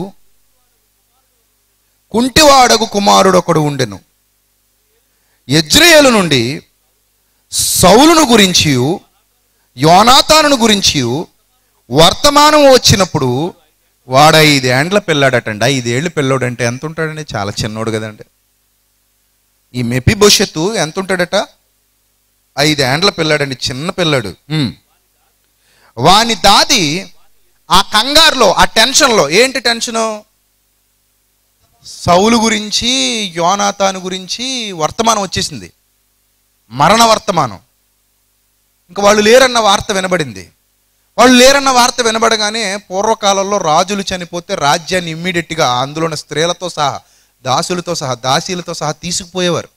Speaker 2: కుంటివాడగు కుమారుడొకడు ఉండెను. యెజ్రెయేలు నుండి సౌలును గురించి యోనాతానును గురించి వర్తమానం వచ్చినప్పుడు వాడు ఐదేండ్ల పిల్లాడటండి. ఐదేళ్ళు పిల్లోడంటే ఎంత ఉంటాడండి? చాలా చిన్నోడు కదండి. ఈ మెఫీబోషెతు ఎంత ఉంటాడట? ఐదేండ్ల పిల్లాడండి, చిన్న పిల్లాడు. వాని దాది ఆ కంగారులో, ఆ టెన్షన్లో, ఏంటి టెన్షను? సౌలు గురించి యోనాతాను గురించి వర్తమానం వచ్చేసింది, మరణ వర్తమానం. ఇంకా వాళ్ళు లేరన్న వార్త వినబడింది. వాళ్ళు లేరన్న వార్త వినబడగానే పూర్వకాలంలో రాజులు చనిపోతే రాజ్యాన్ని ఇమ్మీడియట్గా అందులో ఉన్న స్త్రీలతో సహా, దాసులతో సహా, దాసీలతో సహా తీసుకుపోయేవారు.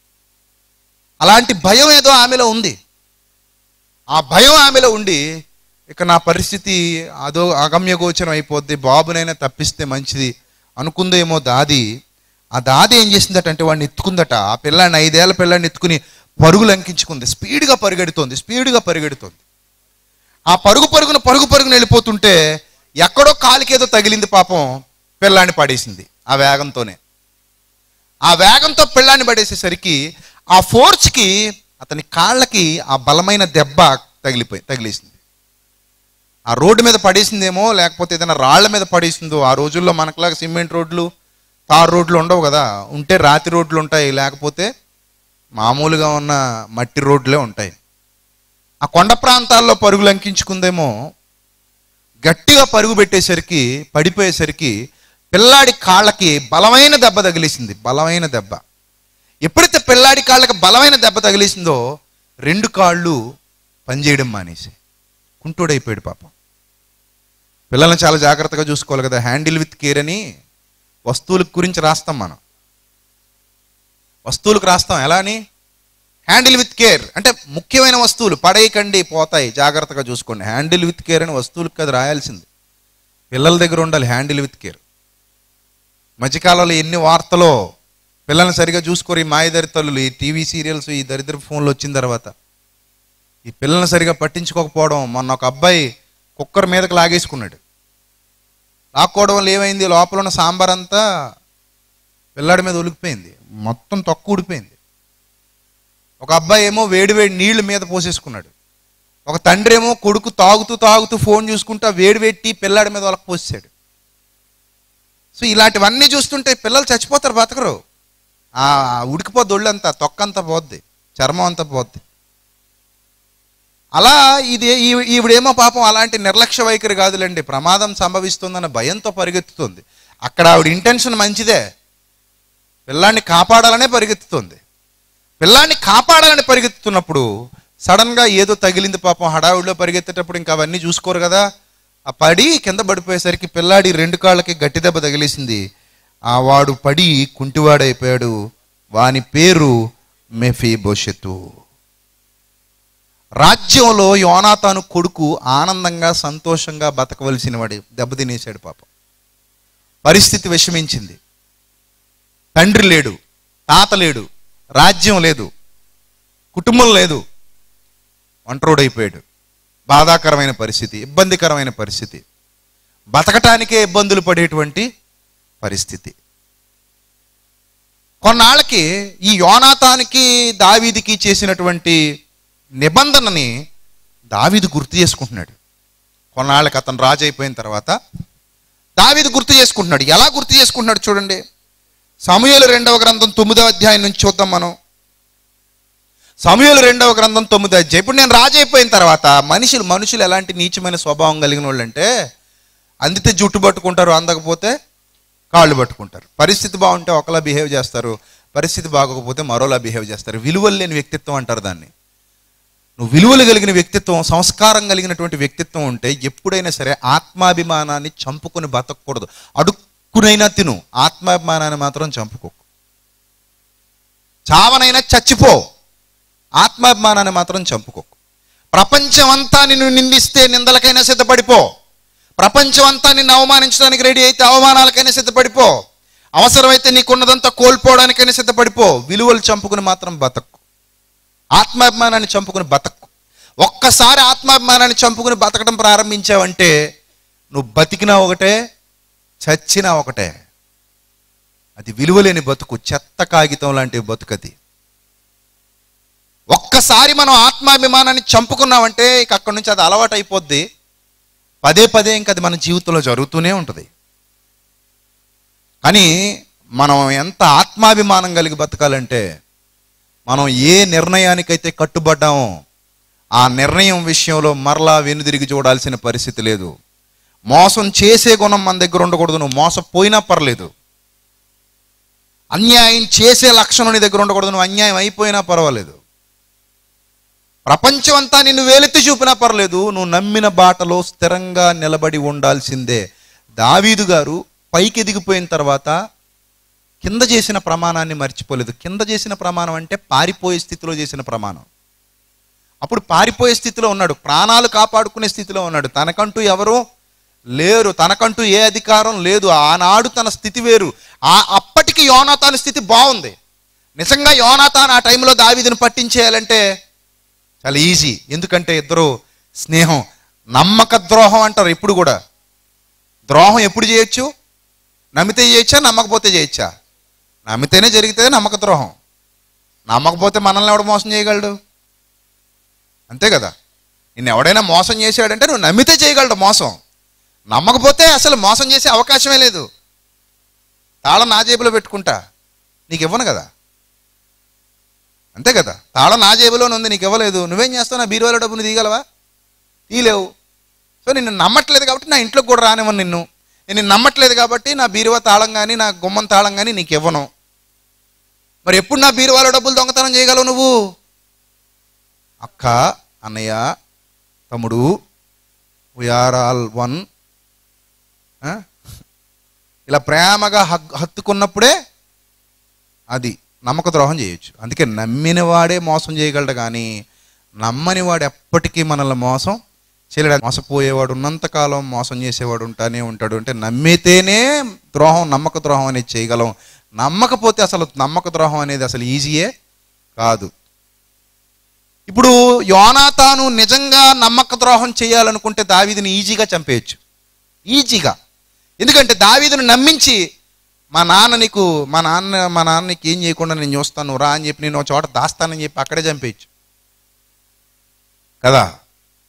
Speaker 2: అలాంటి భయం ఏదో ఆమెలో ఉంది. ఆ భయం ఆమెలో ఉండి ఇక నా పరిస్థితి అదో అగమ్యగోచరం అయిపోద్ది, బాబునైనా తప్పిస్తే మంచిది అనుకుందేమో దాది. ఆ దాది ఏం చేసిందట, వాడిని ఎత్తుకుందట. ఆ పిల్లాన్ని, ఐదేళ్ల పిల్లాన్ని ఎత్తుకుని పరుగులు అంకించుకుంది. స్పీడ్గా పరిగెడుతోంది, స్పీడ్గా పరిగెడుతోంది. ఆ పరుగు పరుగున పరుగు పరుగున వెళ్ళిపోతుంటే ఎక్కడో కాలికేదో తగిలింది, పాపం పిల్లాన్ని పడేసింది. ఆ వేగంతోనే, ఆ వేగంతో పిల్లాన్ని పడేసేసరికి ఆ ఫోర్స్కి అతని కాళ్ళకి ఆ బలమైన దెబ్బ తగిలిపోయి తగిలేసింది. ఆ రోడ్డు మీద పడేసిందేమో, లేకపోతే ఏదైనా రాళ్ల మీద పడేసిందో. ఆ రోజుల్లో మనకులాగా సిమెంట్ రోడ్లు, తార్ రోడ్లు ఉండవు కదా. ఉంటే రాతి రోడ్లు ఉంటాయి, లేకపోతే మామూలుగా ఉన్న మట్టి రోడ్లే ఉంటాయి. ఆ కొండ ప్రాంతాల్లో పరుగులు అంకించుకుందేమో. గట్టిగా పరుగు పెట్టేసరికి, పడిపోయేసరికి పిల్లాడి కాళ్ళకి బలమైన దెబ్బ తగిలేసింది, బలమైన దెబ్బ. ఎప్పుడైతే పిల్లాడి కాళ్ళకి బలమైన దెబ్బ తగిలేసిందో రెండు కాళ్ళు పనిచేయడం మానేసి కుంటోడైపోయాడు పాపం. పిల్లల్ని చాలా జాగ్రత్తగా చూసుకోవాలి కదా. హ్యాండిల్ విత్ కేర్ అని వస్తువుల గురించి రాస్తాం మనం, వస్తువులకు రాస్తాం. ఎలా అని? హ్యాండిల్ విత్ కేర్ అంటే ముఖ్యమైన వస్తువులు పడేయకండి, పోతాయి, జాగ్రత్తగా చూసుకోండి. హ్యాండిల్ విత్ కేర్ అని వస్తువులకు కదా రాయాల్సింది. పిల్లల దగ్గర ఉండాలి హ్యాండిల్ విత్ కేర్. మధ్యకాలంలో ఎన్ని వార్తలో పిల్లల్ని సరిగా చూసుకోరు. ఈ మాయదరి తల్లులు, ఈ టీవీ సీరియల్స్, ఈ దరిద్ర ఫోన్లు వచ్చిన తర్వాత ఈ పిల్లల్ని సరిగా పట్టించుకోకపోవడం. మొన్న ఒక అబ్బాయి కుక్కర్ మీదకి లాగేసుకున్నాడు. లాక్కోవడం వల్ల ఏమైంది, లోపల ఉన్న సాంబార్ అంతా పిల్లాడి మీద ఉలికిపోయింది, మొత్తం తొక్కు ఊడిపోయింది. ఒక అబ్బాయి ఏమో వేడి వేడి నీళ్లు మీద పోసేసుకున్నాడు. ఒక తండ్రి ఏమో కొడుకు తాగుతూ తాగుతూ ఫోన్ చూసుకుంటూ వేడి పెట్టి పిల్లాడి మీద వాళ్ళకి పోసాడు. సో ఇలాంటివన్నీ చూస్తుంటే పిల్లలు చచ్చిపోతారు, బతకరు. ఆ ఉడికిపోద్ది ఒళ్ళంతా, తొక్కంతా పోద్ది, చర్మం అంతా పోద్ది. అలా ఇది ఈవిడేమో పాపం అలాంటి నిర్లక్ష్య వైఖరి కాదులేండి, ప్రమాదం సంభవిస్తుందన్న భయంతో పరిగెత్తుతుంది. అక్కడ ఆవిడ ఇంటెన్షన్ మంచిదే, పిల్లాన్ని కాపాడాలనే పరిగెత్తుతుంది. పిల్లాన్ని కాపాడాలని పరిగెత్తుతున్నప్పుడు సడన్గా ఏదో తగిలింది పాపం. హడావుడిలో పరిగెత్తేటప్పుడు ఇంకా అవన్నీ చూసుకోరు కదా, ఆ పడి కింద పడిపోయేసరికి పిల్లాడి రెండు కాళ్ళకి గట్టి దెబ్బ తగిలేసింది. ఆ వాడు పడి కుంటివాడైపోయాడు. వాని పేరు మెఫీబోషెతు. రాజ్యంలో యోనాతాను కొడుకు ఆనందంగా సంతోషంగా బతకవలసిన వాడు దెబ్బ తినేశాడు పాపం. పరిస్థితి విషమించింది. తండ్రి లేడు, తాత లేడు, రాజ్యం లేదు, కుటుంబం లేదు, ఒంటరోడైపోయాడు. బాధాకరమైన పరిస్థితి, ఇబ్బందికరమైన పరిస్థితి, బతకటానికే ఇబ్బందులు పడేటువంటి పరిస్థితి. కొన్నాళ్ళకి ఈ యోనాతానికి దావీదుకి చేసినటువంటి నిబంధనని దావీదు గుర్తు చేసుకుంటున్నాడు. కొన్నాళ్ళకి అతను రాజు అయిపోయిన తర్వాత దావీదు గుర్తు చేసుకుంటున్నాడు. ఎలా గుర్తు చేసుకుంటున్నాడు చూడండి. సమూయేలు రెండవ గ్రంథం తొమ్మిదవ అధ్యాయం నుంచి చూద్దాం మనం. సమూయేలు రెండవ గ్రంథం తొమ్మిదవ అధ్యాయం. ఇప్పుడు నేను రాజు అయిపోయిన తర్వాత మనుషులు మనుషులు ఎలాంటి నీచమైన స్వభావం కలిగిన వాళ్ళు అంటే, అందితే జుట్టు పట్టుకుంటారు, అందకపోతే కాళ్ళు పట్టుకుంటారు. పరిస్థితి బాగుంటే ఒకలా బిహేవ్ చేస్తారు, పరిస్థితి బాగోకపోతే మరోలా బిహేవ్ చేస్తారు. విలువలు లేని వ్యక్తిత్వం అంటారు దాన్ని. నువ్వు విలువలు కలిగిన వ్యక్తిత్వం, సంస్కారం కలిగినటువంటి వ్యక్తిత్వం ఉంటే ఎప్పుడైనా సరే ఆత్మాభిమానాన్ని చంపుకొని బతకూడదు. అడుక్కునైనా తిను, ఆత్మాభిమానాన్ని మాత్రం చంపుకోకు. చావనైనా చచ్చిపో, ఆత్మాభిమానాన్ని మాత్రం చంపుకోకు. ప్రపంచం అంతా నిన్ను నిందిస్తే నిందలకైనా సిద్ధపడిపో. ప్రపంచం అంతా నిన్ను అవమానించడానికి రెడీ అయితే అవమానాలకైనా సిద్ధపడిపో. అవసరమైతే నీకున్నదంతా కోల్పోవడానికైనా సిద్ధపడిపో. విలువలు చంపుకుని మాత్రం బతక్కు, ఆత్మాభిమానాన్ని చంపుకుని బతక్కు. ఒక్కసారి ఆత్మాభిమానాన్ని చంపుకుని బతకడం ప్రారంభించావంటే నువ్వు బతికినా ఒకటే, చచ్చినా ఒకటే. అది విలువలేని బతుకు, చెత్త కాగితం లాంటి బతుకది. ఒక్కసారి మనం ఆత్మాభిమానాన్ని చంపుకున్నామంటే ఇక అక్కడి నుంచి అది అలవాటు అయిపోద్ది. పదే పదే ఇంక అది మన జీవితంలో జరుగుతూనే ఉంటుంది. కానీ మనం ఎంత ఆత్మాభిమానం కలిగి బతకాలంటే, మనం ఏ నిర్ణయానికైతే కట్టుబడ్డామో ఆ నిర్ణయం విషయంలో మరలా వెనుదిరిగి చూడాల్సిన పరిస్థితి లేదు. మోసం చేసే గుణం మన దగ్గర ఉండకూడదు. నువ్వు మోసపోయినా పర్లేదు. అన్యాయం చేసే లక్షణం నీ దగ్గర ఉండకూడదు. నువ్వు అన్యాయం అయిపోయినా పర్వాలేదు. ప్రపంచం అంతా నిన్ను వేలెత్తి చూపినా పర్లేదు, నువ్వు నమ్మిన బాటలో స్థిరంగా నిలబడి ఉండాల్సిందే. దావీదు గారు పైకి ఎదిగిపోయిన తర్వాత కింద చేసిన ప్రమాణాన్ని మర్చిపోలేదు. కింద చేసిన ప్రమాణం అంటే పారిపోయే స్థితిలో చేసిన ప్రమాణం. అప్పుడు పారిపోయే స్థితిలో ఉన్నాడు, ప్రాణాలు కాపాడుకునే స్థితిలో ఉన్నాడు. తనకంటూ ఎవరు లేరు, తనకంటూ ఏ అధికారం లేదు. ఆనాడు తన స్థితి వేరు. ఆ అప్పటికి యోనాతాను స్థితి బాగుంది. నిజంగా యోనాతాను ఆ టైంలో దావీదును పట్టించేయాలంటే చాలా ఈజీ. ఎందుకంటే ఇద్దరు స్నేహం. నమ్మక ద్రోహం అంటారు ఎప్పుడు కూడా. ద్రోహం ఎప్పుడు చేయొచ్చు? నమ్మితే చేయొచ్చా, నమ్మకపోతే చేయొచ్చా? నమ్మితేనే జరిగితే నమ్మక ద్రోహం. నమ్మకపోతే మనల్ని ఎవడు మోసం చేయగలడు? అంతే కదా. నిన్ను ఎవడైనా మోసం చేశాడంటే నువ్వు నమ్మితే చేయగలడు మోసం. నమ్మకపోతే అసలు మోసం చేసే అవకాశమే లేదు. తాళం నా జేబులో పెట్టుకుంటా, నీకు ఇవ్వను కదా. అంతే కదా. తాళం నా జేబులోనే ఉంది, నీకు ఇవ్వలేదు. నువ్వేం చేస్తావు? నా బీరువాలో డబ్బును తీయగలవా? తీయలేవు. సో నిన్ను నమ్మట్లేదు కాబట్టి నా ఇంట్లోకి కూడా రానివ్వను. నిన్ను నేను నమ్మట్లేదు కాబట్టి నా బీరువా తాళం కానీ నా గుమ్మం తాళం కానీ నీకు ఇవ్వను. మరి ఎప్పుడు నా బీరువాలో డబ్బులు దొంగతనం చేయగలవు నువ్వు? అక్క, అన్నయ్య, తమ్ముడు, వీఆర్ ఆల్ వన్, ఇలా ప్రేమగా హత్తుకున్నప్పుడే అది నమ్మక ద్రోహం చేయొచ్చు. అందుకే నమ్మిన వాడే మోసం చేయగలడు, కానీ నమ్మని వాడు ఎప్పటికీ మనల్ని మోసం చేయలేడు. మోసపోయేవాడు ఉన్నంతకాలం మోసం చేసేవాడు ఉంటానే ఉంటాడు. అంటే నమ్మితేనే ద్రోహం, నమ్మక ద్రోహం అనేది చేయగలం. నమ్మకపోతే అసలు నమ్మక ద్రోహం అనేది అసలు ఈజీయే కాదు. ఇప్పుడు యోనాతాను నిజంగా నమ్మక ద్రోహం చేయాలనుకుంటే దావీదుని ఈజీగా చంపేయచ్చు, ఈజీగా. ఎందుకంటే దావీదును నమ్మించి మా నాన్న నీకు మా నాన్న మా నాన్న నీకు ఏం చేయకుండా నేను చూస్తాను రా అని చెప్పి నేను ఒక చోట దాస్తానని చెప్పి అక్కడే చంపేయచ్చు కదా.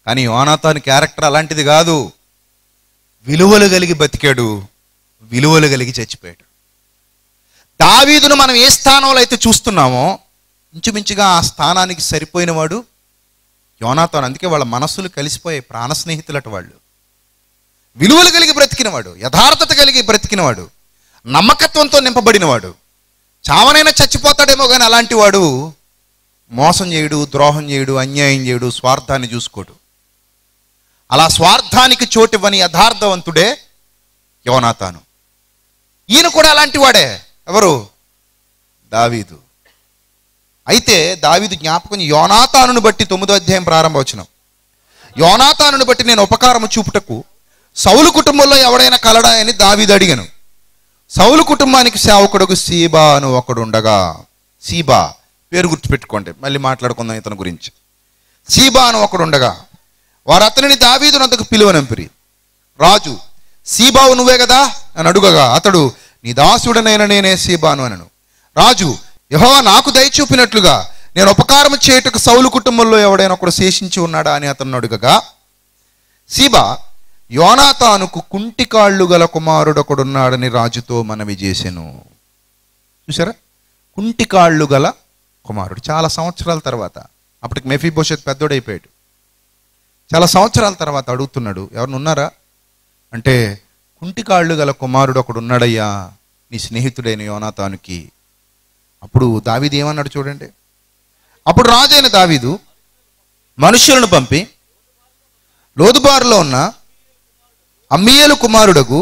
Speaker 2: కానీ యోనాతాను క్యారెక్టర్ అలాంటిది కాదు. విలువలు కలిగి బతికాడు, విలువలు కలిగి చచ్చిపోయాడు. దావీదును మనం ఏ స్థానంలో అయితే చూస్తున్నామో ఇంచుమించుగా ఆ స్థానానికి సరిపోయిన వాడు యోనాతాను. అందుకే వాళ్ళ మనస్సులు కలిసిపోయాయి, ప్రాణ స్నేహితులట వాళ్ళు. విలువలు కలిగి బ్రతికినవాడు, యథార్థత కలిగి బ్రతికినవాడు, నమ్మకత్వంతో నింపబడినవాడు. చావనైనా చచ్చిపోతాడేమో కానీ అలాంటి వాడు మోసం చేయడు, ద్రోహం చేయడు, అన్యాయం చేయడు, స్వార్థాన్ని చూసుకోడు. అలా స్వార్థానికి చోటివ్వని యథార్థవంతుడే యోనాతాను. ఈయన కూడా అలాంటి వాడే. ఎవరు? దావీదు. అయితే దావీదు జ్ఞాపకం, యోనాతానును బట్టి తొమ్మిదో అధ్యాయం ప్రారంభవచనం, యోనాతానును బట్టి నేను ఉపకారము చూపుటకు సౌలు కుటుంబంలో ఎవడైనా కలడా అని దావీదు అడిగాను. సౌలు కుటుంబానికి సేవకుడుకు సీబా అని ఒకడు ఉండగా, సీబా పేరు గుర్తుపెట్టుకోండి, మళ్ళీ మాట్లాడుకుందాం ఇతని గురించి. సీబా అని ఒకడు ఉండగా వారు అతనిని దావీదునందుకు పిలువనంపిరి. రాజు, సీబావు నువ్వే కదా అని అడుగగా అతడు, నీ దాసుడనైన నేనే సీబాను అనను. రాజు, యెహోవా నాకు దయ చూపినట్లుగా నేను ఉపకారం చేయుటకు సౌలు కుటుంబంలో ఎవడైనా ఒకడు శేషించి ఉన్నాడా అని అతను అడుగగా, సీబా, యోనాతానుకు కుంటికాళ్ళు గల కుమారుడు ఒకడున్నాడని రాజుతో మనవి చేసెను. చూసారా, కుంటికాళ్ళు గల కుమారుడు. చాలా సంవత్సరాల తర్వాత, అప్పటికి మెఫీబోషెత్ పెద్దోడైపోయాడు. చాలా సంవత్సరాల తర్వాత అడుగుతున్నాడు, ఎవరిని ఉన్నారా అంటే, కుంటికాళ్ళు గల కుమారుడు ఒకడు ఉన్నాడయ్యా నీ స్నేహితుడైన యోనాతానుకి. అప్పుడు దావీదు ఏమన్నాడు చూడండి. అప్పుడు రాజైన దావీదు మనుష్యులను పంపి లోదుబారులో ఉన్న అమ్మీయేలు కుమారుడగు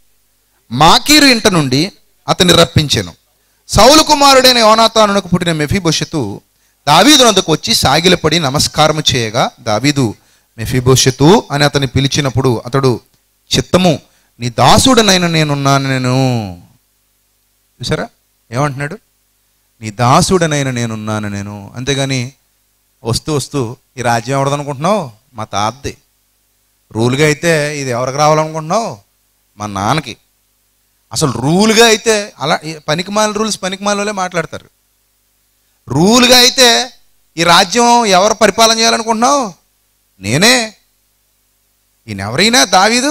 Speaker 2: మాకీరు ఇంట నుండి అతన్ని రప్పించెను. సౌలు కుమారుడైన యోనాతానునకు పుట్టిన మెఫీబోషెతు దావీదునందుకు వచ్చి సాగిలపడి నమస్కారము చేయగా, దావీదు మెఫీబోషెతు అని అతన్ని పిలిచినప్పుడు అతడు, చిత్తము, నీ దాసుడనైన నేనున్నాను నేను. చూసారా ఏమంటున్నాడు? నీ దాసుడనైన నేనున్నాను నేను. అంతేగాని వస్తూ వస్తూ ఈ రాజ్యం ఎవడదనుకుంటున్నావు? మా తాతది. రూల్గా అయితే ఇది ఎవరికి రావాలనుకుంటున్నావు? మా నాన్నకి. అసలు రూల్గా అయితే అలా పనికిమాల రూల్స్ పనికిమాలే మాట్లాడతారు. రూల్గా అయితే ఈ రాజ్యం ఎవరు పరిపాలన చేయాలనుకుంటున్నావు? నేనే. ఈయన ఎవరైనా దావీదు?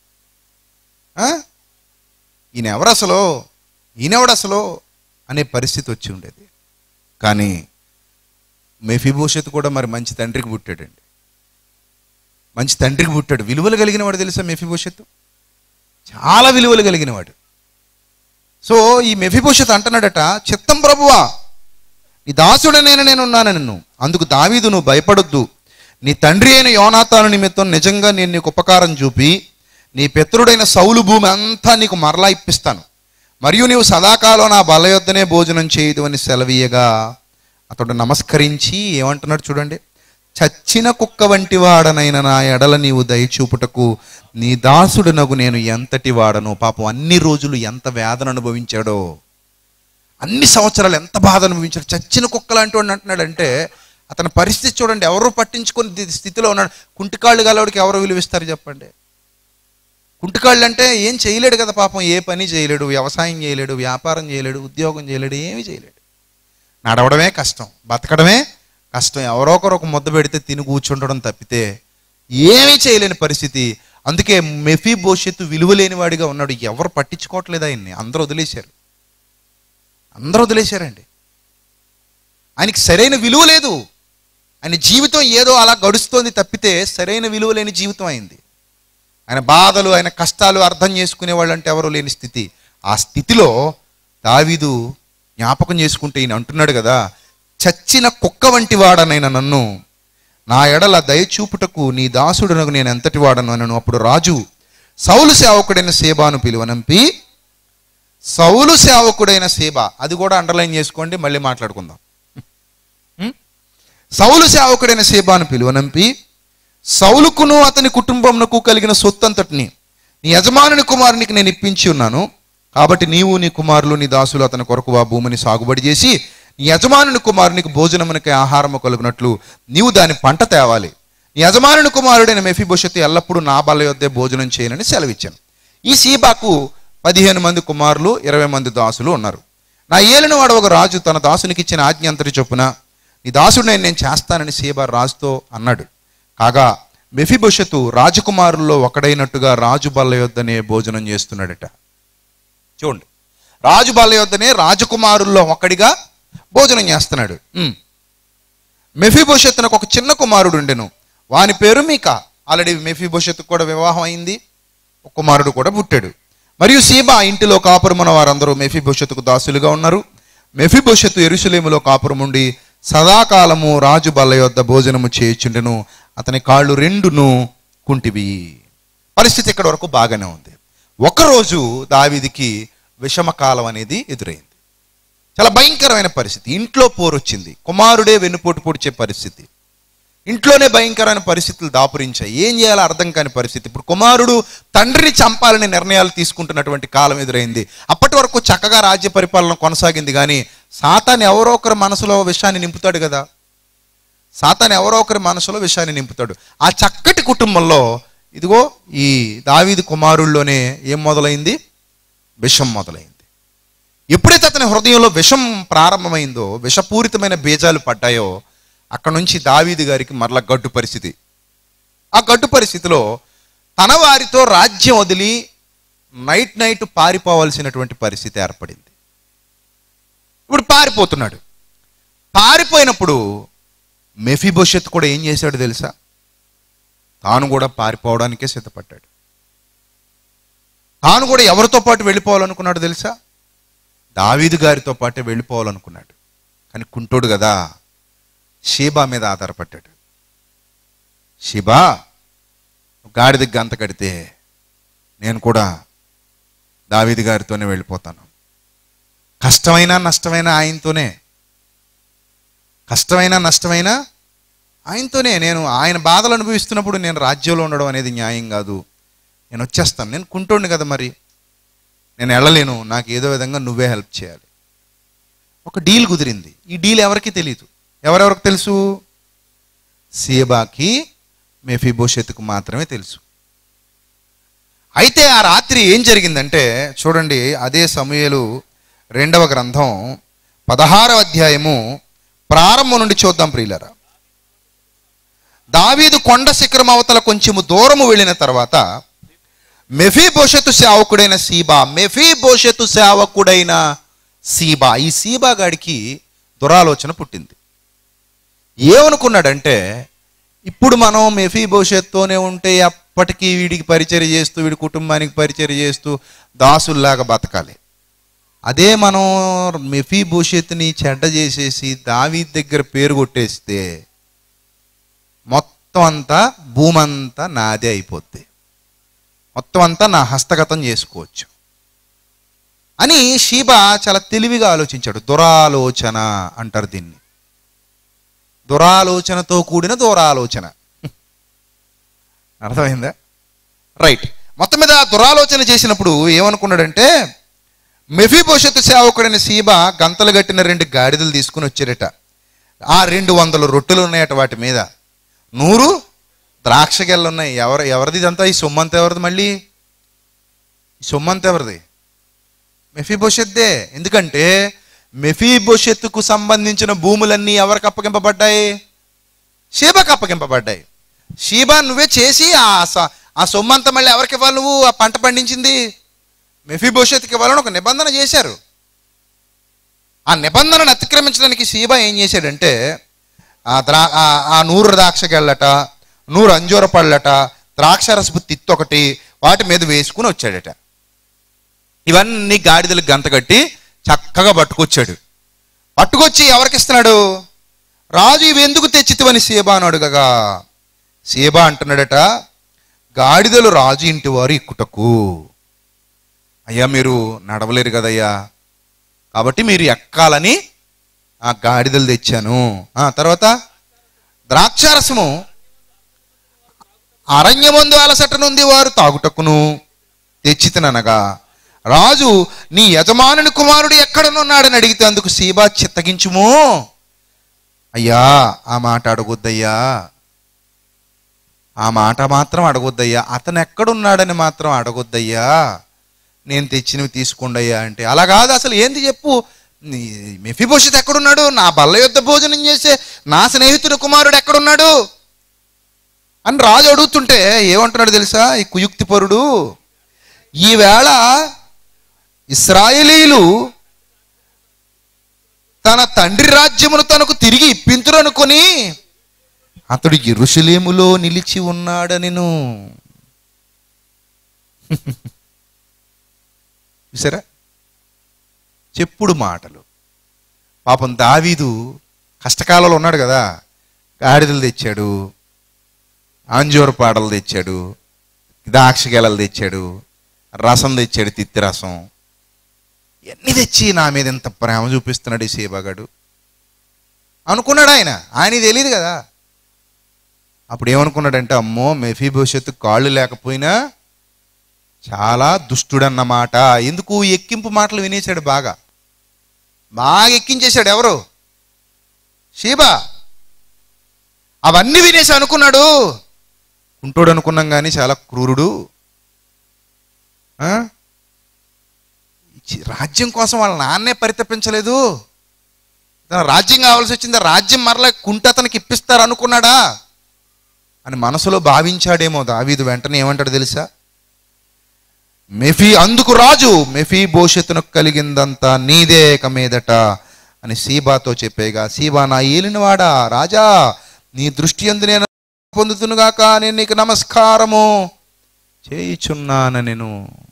Speaker 2: ఈయన ఎవరు అసలు? ఈయనెవడు అసలు అనే పరిస్థితి వచ్చి ఉండేది. కానీ మెఫీబోషెతు కూడా మరి మంచి తండ్రికి పుట్టాడండి. మంచి తండ్రికి పుట్టాడు. విలువలు కలిగిన వాడు తెలుసా మెఫీబోషెతు? చాలా విలువలు కలిగిన వాడు. సో ఈ మెఫీబోషెతు అంటున్నాడట, చిత్తం ప్రభువా, నీ దాసుడనైన నేనున్నాను నిన్ను. అందుకు దావీదు, నువ్వు భయపడొద్దు. నీ తండ్రి అయిన యోనాతాను నిమిత్తం నిజంగా నేను నీకు ఉపకారం చూపి నీ పితరుడైన సౌలు భూమి అంతా నీకు మరలా ఇప్పిస్తాను. మరియు నీవు సదాకాలం నా బల యొద్దనే భోజనం చేయదు అని సెలవీయగా అతడు నమస్కరించి ఏమంటున్నాడు చూడండి, చచ్చిన కుక్క వంటి వాడనైన నా ఎడల నీవు దయచూపుటకు నీ దాసుడునగు నేను ఎంతటి వాడను. పాపం అన్ని రోజులు ఎంత వేదన అనుభవించాడో, అన్ని సంవత్సరాలు ఎంత బాధ అనుభవించాడు. చచ్చిన కుక్క లాంటి వాడిని అంటున్నాడంటే అతని పరిస్థితి చూడండి. ఎవరో పట్టించుకొని స్థితిలో ఉన్నాడు. కుంటికాళ్ళు గలవాడికి ఎవరు విలువిస్తారు చెప్పండి? కుంటికాళ్ళు అంటే ఏం చేయలేడు కదా పాపం. ఏ పని చేయలేడు, వ్యవసాయం చేయలేడు, వ్యాపారం చేయలేడు, ఉద్యోగం చేయలేడు, ఏమీ చేయలేడు. నడవడమే కష్టం, బతకడమే కష్టం. ఎవరో ఒకరు ఒక ముద్ద పెడితే తిని కూర్చుండడం తప్పితే ఏమీ చేయలేని పరిస్థితి. అందుకే మెఫీబోషెతు విలువలేని వాడిగా ఉన్నాడు. ఎవరు పట్టించుకోవట్లేదు ఆయన్ని. అందరూ వదిలేశారు, అందరూ వదిలేశారండి. ఆయనకి సరైన విలువ లేదు. ఆయన జీవితం ఏదో అలా గడుస్తోంది తప్పితే సరైన విలువ లేని జీవితం అయింది. ఆయన బాధలు, ఆయన కష్టాలు అర్థం చేసుకునే వాళ్ళు అంటే ఎవరో లేని స్థితి. ఆ స్థితిలో దావీదు జ్ఞాపకం చేసుకుంటే ఈయన అంటున్నాడు కదా, చచ్చిన కుక్క వంటి వాడనైనా నన్ను నా ఎడల దయచూపుటకు నీ దాసుడునకు నేను ఎంతటి వాడను అనను. అప్పుడు రాజు సౌలు సేవకుడైన సేబాను పిలువనంపి, సౌలు సేవకుడైన సేబా, అది కూడా అండర్లైన్ చేసుకోండి, మళ్ళీ మాట్లాడుకుందాం. సౌలు సేవకుడైన సేబాను పిలువనంపి, సౌలుకును అతని కుటుంబమునకు కలిగిన సొత్తంతటిని నీ యజమానుని కుమారునికి నేను ఇప్పించి ఉన్నాను. కాబట్టి నీవు నీ కుమారులు నీ దాసులు అతని కొరకు ఆ భూమిని సాగుబడి చేసి నీ యజమానుని కుమారునికి భోజనమునకి ఆహారము కలుగునట్లు నీవు దాని పంట తేవాలి. నీ యజమానుని కుమారుడైన మెఫీబోషెతు ఎల్లప్పుడూ నా బల్ల యొద్దే భోజనం చేయనని సెలవిచ్చాను. ఈ సీబాకు పదిహేను మంది కుమారులు, ఇరవై మంది దాసులు ఉన్నారు. నా ఏలిన వాడు ఒక రాజు తన దాసునికి ఇచ్చిన ఆజ్ఞ అంతటి చొప్పున నీ దాసుడిని నేను చేస్తానని సీబా రాజుతో అన్నాడు. కాగా మెఫీబోషెతు రాజకుమారుల్లో ఒకడైనట్టుగా రాజు బల్ల యొద్దనే భోజనం చేస్తున్నాడట. చూడండి, రాజు బల్ల యొద్దనే రాజకుమారుల్లో ఒకడిగా భోజనం చేస్తున్నాడు. మెఫీబోషెతునకు ఒక చిన్న కుమారుడు ఉండెను, వాని పేరు మీకా. ఆల్రెడీ మెఫీబోషెతుకు కూడా వివాహం అయింది, ఒక కుమారుడు కూడా పుట్టాడు. మరియు సీబా ఇంటిలో కాపురమున్న వారందరూ మెఫీబోషెతుకు దాసులుగా ఉన్నారు. మెఫీబోషెతు యెరూషలేములో కాపురముండి సదాకాలము రాజు బల్ల యొద్ద భోజనము చేయుచుండెను. అతని కాళ్ళు రెండును కుంటివి. పరిస్థితి ఇక్కడ వరకు బాగానే ఉంది. ఒకరోజు దావీదుకి విషమకాలం అనేది ఎదురైంది. చాలా భయంకరమైన పరిస్థితి. ఇంట్లో పోరు వచ్చింది, కుమారుడే వెన్నుపోటు పొడిచే పరిస్థితి, ఇంట్లోనే భయంకరమైన పరిస్థితులు దాపురించాయి. ఏం చేయాలో అర్థం కాని పరిస్థితి. ఇప్పుడు కుమారుడు తండ్రిని చంపాలని నిర్ణయాలు తీసుకుంటున్నటువంటి కాలం ఎదురైంది. అప్పటి వరకు చక్కగా రాజ్య పరిపాలన కొనసాగింది. కానీ సాతాను ఎవరో ఒకరి మనసులో విషయాన్ని నింపుతాడు కదా, సాతాను ఎవరో ఒకరి మనసులో విషయాన్ని నింపుతాడు. ఆ చక్కటి కుటుంబంలో ఇదిగో ఈ దావీదు కుమారుల్లోనే ఏం మొదలైంది? విషం మొదలైంది. ఎప్పుడైతే అతని హృదయంలో విషం ప్రారంభమైందో, విషపూరితమైన బీజాలు పడ్డాయో, అక్కడ నుంచి దావీదు గారికి మరలా గడ్డు పరిస్థితి. ఆ గడ్డు పరిస్థితిలో తన వారితో రాజ్యం వదిలి నైట్ నైట్ పారిపోవాల్సినటువంటి పరిస్థితి ఏర్పడింది. ఇప్పుడు పారిపోతున్నాడు. పారిపోయినప్పుడు మెఫీబోషెత్ కూడా ఏం చేశాడు తెలుసా? తాను కూడా పారిపోవడానికే సిద్ధపడ్డాడు. తాను కూడా ఎవరితో పాటు వెళ్ళిపోవాలనుకున్నాడు తెలుసా? దావీదు గారితో పాటే వెళ్ళిపోవాలనుకున్నాడు. కానీ కుంటోడు కదా, షీబా మీద ఆధారపడ్డాడు. షీబా, గాడిదకి గంత కడితే నేను కూడా దావీదు గారితోనే వెళ్ళిపోతాను. కష్టమైనా నష్టమైనా ఆయనతోనే, కష్టమైనా నష్టమైనా ఆయనతోనే. నేను ఆయన బాధలు అనుభవిస్తున్నప్పుడు నేను రాజ్యంలో ఉండడం అనేది న్యాయం కాదు. నేను వచ్చేస్తాను, నేను కుంటోడిని కదా, మరి నేను వెళ్ళలేను, నాకు ఏదో విధంగా నువ్వే హెల్ప్ చేయాలి. ఒక డీల్ కుదిరింది. ఈ డీల్ ఎవరికి తెలియదు. ఎవరెవరికి తెలుసు? సీబాకి, మెఫీబోషెతుకు మాత్రమే తెలుసు. అయితే ఆ రాత్రి ఏం జరిగిందంటే చూడండి, అదే సమూయేలు రెండవ గ్రంథం పదహారవ అధ్యాయము ప్రారంభం నుండి చూద్దాం ప్రియులారా. దావీదు కొండ శిఖరం అవతల కొంచెము దూరము వెళ్ళిన తర్వాత మెఫీబోషెతు సేవకుడైన సీబా, మెఫీబోషెతు సేవకుడైన సీబా, ఈ సీబా గాడికి దురాలోచన పుట్టింది. ఏమనుకున్నాడంటే, ఇప్పుడు మనం మెఫీబోషెత్తోనే ఉంటే అప్పటికీ వీడికి పరిచర్య చేస్తూ, వీడి కుటుంబానికి పరిచర్య చేస్తూ దాసుల్లాగా బతకాలి. అదే మనం మెఫీబోషెత్ని చెడ్డ చేసేసి దావీదు దగ్గర పేరు కొట్టేస్తే మొత్తం అంతా భూమంతా నాదే అయిపోద్ది, మొత్తం అంతా నా హస్తగతం చేసుకోవచ్చు అని షీబా చాలా తెలివిగా ఆలోచించాడు. దురాలోచన అంటారు దీన్ని, దురాలోచనతో కూడిన దురాలోచన. అర్థమైందా? రైట్. మొత్తం మీద దురాలోచన చేసినప్పుడు ఏమనుకున్నాడంటే, మెఫీబోషెతు సేవకుడైన సీబా గంతలు కట్టిన రెండు గాడిదలు తీసుకుని వచ్చారట. ఆ రెండు వందల రొట్టెలు ఉన్నాయట, వాటి మీద నూరు ద్రాక్ష గెళ్ళు ఉన్నాయి. ఎవరు ఎవరిది ఇదంతా? ఈ సొమ్మంతా ఎవరిది? మళ్ళీ ఈ సొమ్మంతా ఎవరిది? మెఫీబోషెత్దే. ఎందుకంటే మెఫీబోషెత్తుకు సంబంధించిన భూములన్నీ ఎవరికి అప్పగింపబడ్డాయి? షీబాకు అప్పగింపబడ్డాయి. షీబా నువ్వే చేసి ఆ ఆ సొమ్మంతా మళ్ళీ ఎవరికి ఇవ్వాలి? నువ్వు ఆ పంట పండించింది మెఫీబోషెత్తుకి ఇవ్వాలని ఒక నిబంధన చేశారు. ఆ నిబంధనను అతిక్రమించడానికి షీబా ఏం చేశాడంటే, ఆ ద్రా ఆ నూరు ద్రాక్ష గెళ్ళట, నూరు అంజూర పళ్ళట, ద్రాక్షరసపు తిత్తొకటి వాటి మీద వేసుకుని వచ్చాడట. ఇవన్నీ గాడిదలకు గంత కట్టి చక్కగా పట్టుకొచ్చాడు. పట్టుకొచ్చి ఎవరికి ఇస్తున్నాడు? రాజు ఇవి ఎందుకు తెచ్చితివని సీబాను అడుగగా, సీబా అంటున్నాడట, గాడిదలు రాజు ఇంటి వారు ఎక్కుటకు. అయ్యా మీరు నడవలేరు కదయ్యా, కాబట్టి మీరు ఎక్కాలని ఆ గాడిదలు తెచ్చాను. ఆ తర్వాత ద్రాక్షారసము అరణ్యమందు అలసటనుంది వారు తాగుటకును తెచ్చితననగా, రాజు నీ యజమానుని కుమారుడు ఎక్కడనున్నాడని అడిగితే అందుకు సీబా చిత్తగించుము. అయ్యా ఆ మాట అడగొద్దయ్యా, ఆ మాట మాత్రం అడగొద్దయ్యా, అతను ఎక్కడున్నాడని మాత్రం అడగొద్దయ్యా, నేను తెచ్చినవి తీసుకోండి అయ్యా అంటే, అలా కాదు, అసలు ఏంది చెప్పు, మెఫీబోషెతు ఎక్కడున్నాడు? నా బల్ల యొద్ద భోజనం చేసే నా స్నేహితుడు కుమారుడు ఎక్కడున్నాడు? అని రాజు అడుగుతుంటే ఏమంటున్నాడు తెలుసా ఈ కుయుక్తిపరుడు, ఈవేళ ఇశ్రాయేలీయులు తన తండ్రి రాజ్యమును తనకు తిరిగి ఇప్పింతురనుకొని అతడు యెరూషలేములో నిలిచి ఉన్నాడనెను. చూసారా, చెప్పుడు మాటలు. పాపం దావీదు కష్టకాలంలో ఉన్నాడు కదా, గాడిదలు తెచ్చాడు, ఆంజూర పాడలు తెచ్చాడు, ద్రాక్ష గెలలు తెచ్చాడు, రసం తెచ్చాడు, తిత్తి రసం, ఎన్ని తెచ్చి నా మీద ఎంత ప్రేమ చూపిస్తున్నాడు ఈ సేవగాడు అనుకున్నాడు. ఆయన ఆయన తెలియదు కదా. అప్పుడు ఏమనుకున్నాడంటే, అమ్మో మెఫీబోషెత్ కాళ్ళు లేకపోయినా చాలా దుష్టుడన్నమాట. ఎందుకు ఎక్కింపు మాటలు వినేశాడు, బాగా బాగా ఎక్కించేశాడు. ఎవరు? షీబా. అవన్నీ వినేసి అనుకున్నాడు, కుంటోడు అనుకున్నాం కానీ చాలా క్రూరుడు. రాజ్యం కోసం వాళ్ళ నాన్నే పరితపించలేదు, తన రాజ్యం కావాల్సి వచ్చింది, రాజ్యం మరలా కుంట అతనికి ఇప్పిస్తారు అనుకున్నాడా అని మనసులో భావించాడేమో దావీదు. వెంటనే ఏమంటాడు తెలుసా, మెఫీ అందుకు రాజు మెఫీబోషెతును కలిగిందంతా నీదే ఇక మీదట అని సీబాతో చెప్పేగా, సీబా నా ఏలినవాడా రాజా, నీ దృష్టి యందు నేను పొందుతునుగాక, నేను నీకు నమస్కారము చేయుచున్నాను. నేను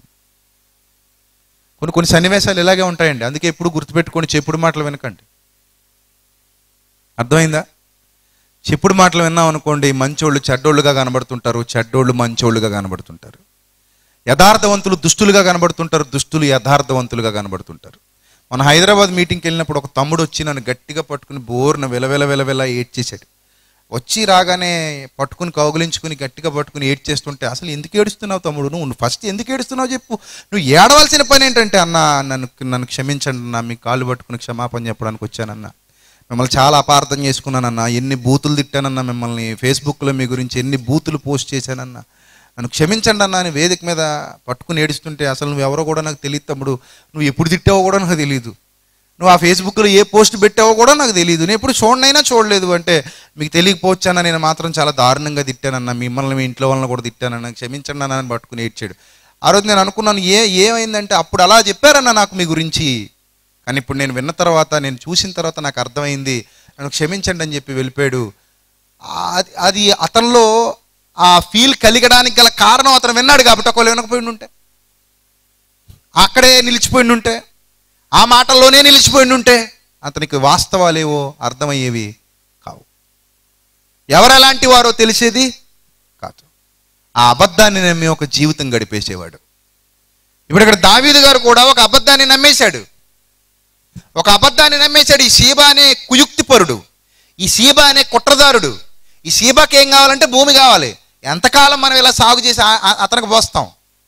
Speaker 2: కొన్ని కొన్ని సన్నివేశాలు ఇలాగే ఉంటాయండి, అందుకే ఎప్పుడు గుర్తుపెట్టుకొని చెప్పుడు మాటలు వినకండి. అర్థమైందా? చెప్పుడు మాటలు విన్నాం అనుకోండి, మంచోళ్ళు చెడ్డోళ్ళుగా కనబడుతుంటారు, చెడ్డోళ్ళు మంచోళ్ళుగా కనబడుతుంటారు, యథార్థవంతులు దుష్టులుగా కనబడుతుంటారు, దుష్టులు యథార్థవంతులుగా కనబడుతుంటారు. మన హైదరాబాద్ మీటింగ్కి వెళ్ళినప్పుడు ఒక తమ్ముడు వచ్చి నన్ను గట్టిగా పట్టుకుని బోర్న వెలవెల వెలవెల ఏడ్చేశాడు. వచ్చి రాగానే పట్టుకుని కౌగులించుకుని గట్టిగా పట్టుకుని ఏడ్చేస్తుంటే, అసలు ఎందుకు ఏడుస్తున్నావు తమ్ముడు, నువ్వు ఫస్ట్ ఎందుకు ఏడుస్తున్నావు చెప్పు, నువ్వు ఏడవలసిన పని ఏంటంటే, అన్న నన్ను నన్ను క్షమించండి అన్న, మీ కాళ్ళు పట్టుకుని క్షమాపణ చెప్పడానికి వచ్చానన్న, మిమ్మల్ని చాలా అపార్థం చేసుకున్నానన్నా, ఎన్ని బూతులు తిట్టానన్నా మిమ్మల్ని, ఫేస్బుక్లో మీ గురించి ఎన్ని బూతులు పోస్ట్ చేశానన్నా, నన్ను క్షమించండి అన్న అని వేదిక మీద పట్టుకుని ఏడుస్తుంటే, అసలు నువ్వు ఎవరో కూడా నాకు తెలియదు తమ్ముడు, నువ్వు ఎప్పుడు తిట్టావో కూడా నాకు తెలియదు, నువ్వు ఆ ఫేస్బుక్లో ఏ పోస్ట్ పెట్టావో కూడా నాకు తెలియదు, నేను ఎప్పుడు చూడనైనా చూడలేదు అంటే మీకు తెలియకపోవచ్చానా, నేను మాత్రం చాలా దారుణంగా తిట్టానన్నా, మిమ్మల్ని మీ ఇంట్లో వాళ్ళని కూడా తిట్టానన్నా, క్షమించండి అన్న అని పట్టుకుని ఏడ్చాడు. ఆ రోజు నేను అనుకున్నాను, ఏ ఏమైందంటే అప్పుడు అలా చెప్పారన్న నాకు మీ గురించి, కానీ ఇప్పుడు నేను విన్న తర్వాత, నేను చూసిన తర్వాత నాకు అర్థమైంది, నన్ను క్షమించండి అని చెప్పి వెళ్ళిపోయాడు. అది అది అతనిలో ఆ ఫీల్ కలిగడానికి గల కారణం అతను విన్నాడు కాబట్టి. ఒకవేళ వినకపోయి ఉంటే, అక్కడే నిలిచిపోయి ఉంటే, ఆ మాటల్లోనే నిలిచిపోయి ఉంటే అతనికి వాస్తవాలేవో అర్థమయ్యేవి కావు, ఎవరెలాంటి వారో తెలిసేది కాదు. ఆ అబద్ధాన్ని నమ్మి ఒక జీవితం గడిపేసేవాడు. ఇప్పుడు ఇక్కడ దావీదు గారు కూడా ఒక అబద్ధాన్ని నమ్మేశాడు, ఒక అబద్ధాన్ని నమ్మేశాడు. ఈ సీబా అనే కుయుక్తిపరుడు, ఈ సీబా అనే కుట్రదారుడు, ఈ సీబాకి ఏం కావాలంటే భూమి కావాలి. ఎంతకాలం మనం ఇలా సాగు చేసి అతనికి పోస్తాం,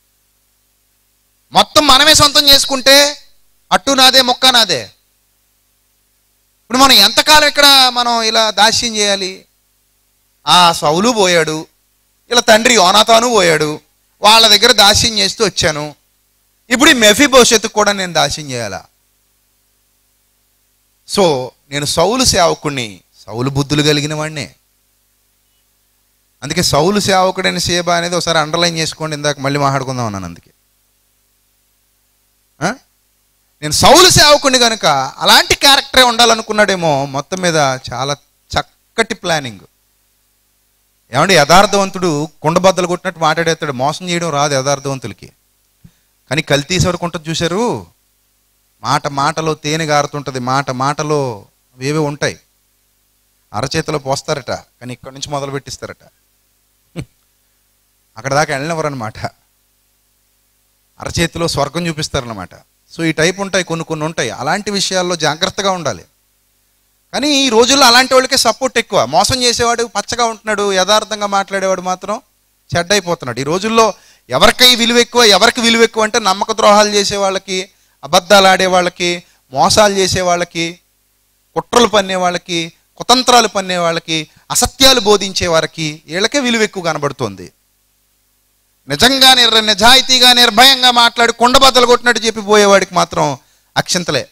Speaker 2: మొత్తం మనమే సొంతం చేసుకుంటే అట్టు నాదే మొక్క నాదే. ఇప్పుడు మనం ఎంతకాలం ఇక్కడ మనం ఇలా దాస్యం చేయాలి? ఆ సౌలు పోయాడు, ఇలా తండ్రి యోనాతాను పోయాడు, వాళ్ళ దగ్గర దాస్యం చేస్తూ వచ్చాను, ఇప్పుడు ఈ మెఫీబోషెతుకు కూడా నేను దాస్యం చేయాలా? సో నేను సౌలు సేవకుడిని, సౌలు బుద్ధులు కలిగిన వాడినే. అందుకే సౌలు సేవకుడైన సీబా అనేది ఒకసారి అండర్లైన్ చేసుకోండి, ఇందాక మళ్ళీ మాట్లాడుకుందాం అన్నాను. అందుకే నేను సౌలు సేవకుడిని కనుక అలాంటి క్యారెక్టరే ఉండాలనుకున్నాడేమో. మొత్తం మీద చాలా చక్కటి ప్లానింగ్. ఏమంటే యథార్థవంతుడు కుండబద్దలు కొట్టినట్టు మాట్లాడేస్తాడు, మోసం చేయడం రాదు యథార్థవంతులకి, కానీ కల్తీసి వరకు ఉంటుంది చూశారు. మాట మాటలో తేనె గారుతుంటుంది, మాట మాటలో ఏవే ఉంటాయి, అరచేతిలో పోస్తారట కానీ ఇక్కడి నుంచి మొదలు పెట్టిస్తారట, అక్కడ దాకా వెళ్ళినవరనమాట, అరచేతిలో స్వర్గం చూపిస్తారనమాట. సో ఈ టైప్ ఉంటాయి, కొన్ని కొన్ని ఉంటాయి. అలాంటి విషయాల్లో జాగ్రత్తగా ఉండాలి. కానీ ఈ రోజుల్లో అలాంటి వాళ్ళకే సపోర్ట్ ఎక్కువ. మోసం చేసేవాడు పచ్చగా ఉంటున్నాడు, యథార్థంగా మాట్లాడేవాడు మాత్రం చెడ్డైపోతున్నాడు. ఈ రోజుల్లో ఎవరికి విలువ ఎక్కువ, ఎవరికి విలువ ఎక్కువ అంటే నమ్మక ద్రోహాలు చేసే వాళ్ళకి, అబద్ధాలు ఆడే వాళ్ళకి, మోసాలు చేసే వాళ్ళకి, కుట్రలు పన్నే వాళ్ళకి, కుతంత్రాలు పన్నే వాళ్ళకి, అసత్యాలు బోధించే వారికి, వీళ్ళకే విలువ ఎక్కువ కనబడుతుంది. నిజంగా నిర్ నిజాయితీగా నిర్భయంగా మాట్లాడి కుండబద్దలు కొట్టినట్టు చెప్పిపోయేవాడికి మాత్రం అక్షంతలే.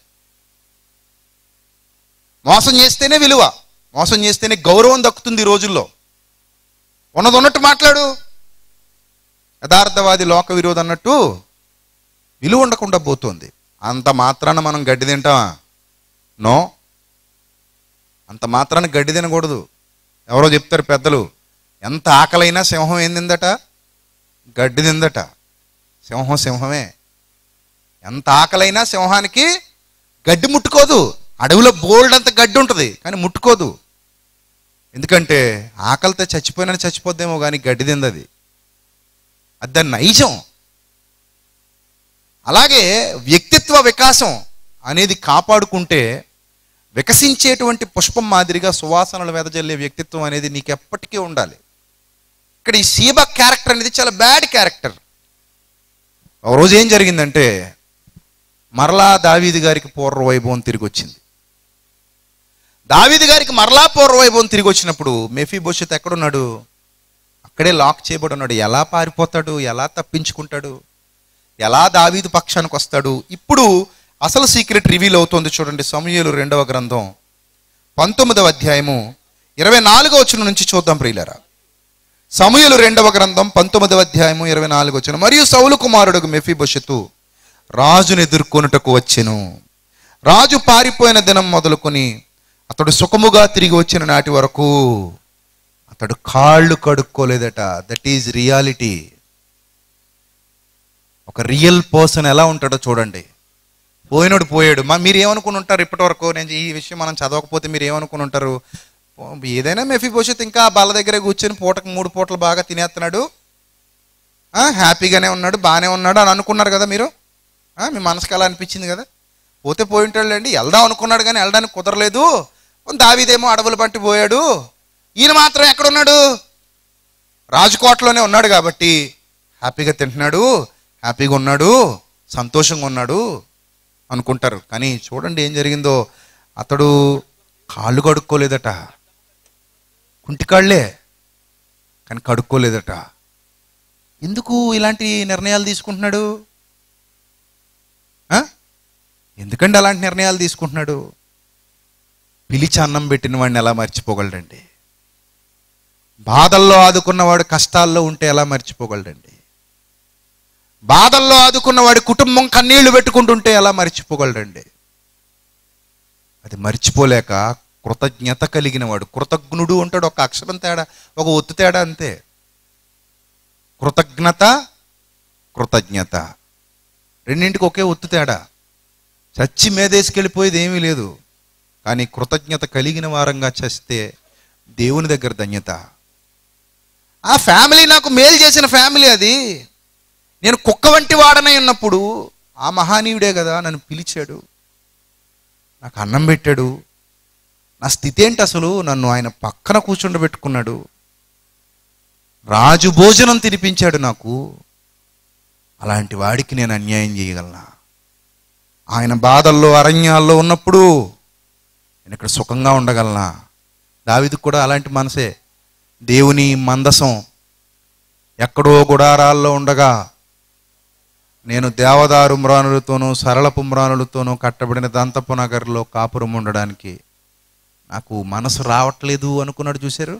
Speaker 2: మోసం చేస్తేనే విలువ, మోసం చేస్తేనే గౌరవం దక్కుతుంది ఈ రోజుల్లో. ఉన్నది ఉన్నట్టు మాట్లాడు. యథార్థవాది లోక విరోధి అన్నట్టు విలువ ఉండకుండా పోతుంది. అంత మాత్రాన మనం గడ్డి తింటామా? నో. అంత మాత్రాన గడ్డి తినకూడదు. ఎవరో చెప్తారు పెద్దలు, ఎంత ఆకలైనా సింహం ఏం తిందట? గడ్డి తిందట. సింహం సింహమే. ఎంత ఆకలైనా సింహానికి గడ్డి ముట్టుకోదు. అడవిలో బోల్డ్ అంత గడ్డి ఉంటుంది కానీ ముట్టుకోదు. ఎందుకంటే ఆకలితో చచ్చిపోయినా చచ్చిపోద్దేమో కానీ గడ్డి తిందది. అది దాని నైజం. అలాగే వ్యక్తిత్వ వికాసం అనేది కాపాడుకుంటే వికసించేటువంటి పుష్పం మాదిరిగా సువాసనలు వెదజల్లే వ్యక్తిత్వం అనేది నీకు ఎప్పటికీ ఉండాలి. ఇక్కడ ఈ సీబా క్యారెక్టర్ అనేది చాలా బ్యాడ్ క్యారెక్టర్. ఒక రోజు ఏం జరిగిందంటే మరలా దావీదు గారికి పూర్వ వైభవం తిరిగి వచ్చింది. దావీదు గారికి మరలా పూర్వ వైభవం తిరిగి వచ్చినప్పుడు మెఫీబోషెత్ ఎక్కడున్నాడు? అక్కడే లాక్ చేయబడి ఉన్నాడు. ఎలా పారిపోతాడు? ఎలా తప్పించుకుంటాడు? ఎలా దావీదు పక్షానికి వస్తాడు? ఇప్పుడు అసలు సీక్రెట్ రివీల్ అవుతుంది. చూడండి, సమూయేలు రెండవ గ్రంథం పంతొమ్మిదవ అధ్యాయము ఇరవై నాలుగో వచనం నుంచి చూద్దాం ప్రియులారా. సమూయేలు రెండవ గ్రంథం పంతొమ్మిదవ అధ్యాయము ఇరవై నాలుగో వచనం. మరియు సౌలు కుమారుడు మెఫీబోషెతు రాజును ఎదుర్కొనుటకు వచ్చెను. రాజు పారిపోయిన దినం మొదలుకొని అతడు సుఖముగా తిరిగి వచ్చిన నాటి వరకు అతడు కాళ్ళు కడుక్కోలేదట. That is reality. ఒక రియల్ పర్సన్ ఎలా ఉంటాడో చూడండి. పోయినోడు పోయాడు. మా మీరు ఏమనుకుని ఉంటారు ఇప్పటి వరకు? నేను ఈ విషయం మనం చదవకపోతే మీరు ఏమనుకుని ఉంటారు? ఏదైనా మెఫీబోషెత్ ఇంకా బల్ల దగ్గరే కూర్చొని పూటకు మూడు పూటలు బాగా తినేస్తున్నాడు, హ్యాపీగానే ఉన్నాడు, బాగానే ఉన్నాడు అని అనుకున్నారు కదా మీరు. మీ మనసుకి అలా అనిపించింది కదా. పోతే పోయి ఉంటాడులేండి, వెళ్దాం అనుకున్నాడు కానీ వెళ్ళడానికి కుదరలేదు. దావీదేమో అడవుల పంటి పోయాడు, ఈయన మాత్రం ఎక్కడున్నాడు? రాజకోటలోనే ఉన్నాడు కాబట్టి హ్యాపీగా తింటున్నాడు, హ్యాపీగా ఉన్నాడు, సంతోషంగా ఉన్నాడు అనుకుంటారు. కానీ చూడండి ఏం జరిగిందో. అతడు కాళ్ళు కడుక్కోలేదట. కుంటికాళ్లే కానీ కడుక్కోలేదట. ఎందుకు ఇలాంటి నిర్ణయాలు తీసుకుంటున్నాడు? ఎందుకంటే అలాంటి నిర్ణయాలు తీసుకుంటున్నాడు? పిలిచి అన్నం పెట్టిన వాడిని ఎలా మర్చిపోగలడండి? బాధల్లో ఆదుకున్నవాడు కష్టాల్లో ఉంటే ఎలా మర్చిపోగలడండి? బాధల్లో ఆదుకున్నవాడి కుటుంబం కన్నీళ్లు పెట్టుకుంటుంటే ఎలా మర్చిపోగలడండి? అది మర్చిపోలేక కృతజ్ఞత కలిగిన వాడు, కృతజ్ఞుడు ఉంటాడు. ఒక అక్షరం తేడా, ఒక ఒత్తు తేడా అంతే. కృతజ్ఞత, కృతజ్ఞత రెండింటికి ఒకే ఒత్తు తేడా. చచ్చి మేదేసుకెళ్ళిపోయేది ఏమీ లేదు. కానీ కృతజ్ఞత కలిగిన వారంగా చేస్తే దేవుని దగ్గర ధన్యత. ఆ ఫ్యామిలీ నాకు మేలు చేసిన ఫ్యామిలీ. అది నేను కుక్క వంటి వాడనై ఉన్నప్పుడు ఆ మహానీయుడే కదా నన్ను పిలిచాడు, నాకు అన్నం పెట్టాడు. నా స్థితి ఏంటి అసలు? నన్ను ఆయన పక్కన కూర్చుండబెట్టుకున్నాడు, రాజు భోజనం తినిపించాడు నాకు. అలాంటి వాడికి నేను అన్యాయం చేయగలనా? ఆయన బాధల్లో అరణ్యాల్లో ఉన్నప్పుడు నేను ఇక్కడ సుఖంగా ఉండగలనా? దావీదుకు కూడా అలాంటి మనసే. దేవుని మందసం ఎక్కడో గుడారాల్లో ఉండగా నేను దేవదారు మ్రానులతోనూ సరళపు మ్రానులతోనూ కట్టబడిన దంతపు నగర్లో కాపురం ఉండడానికి నాకు మనసు రావట్లేదు అనుకున్నాడు. చూశారు?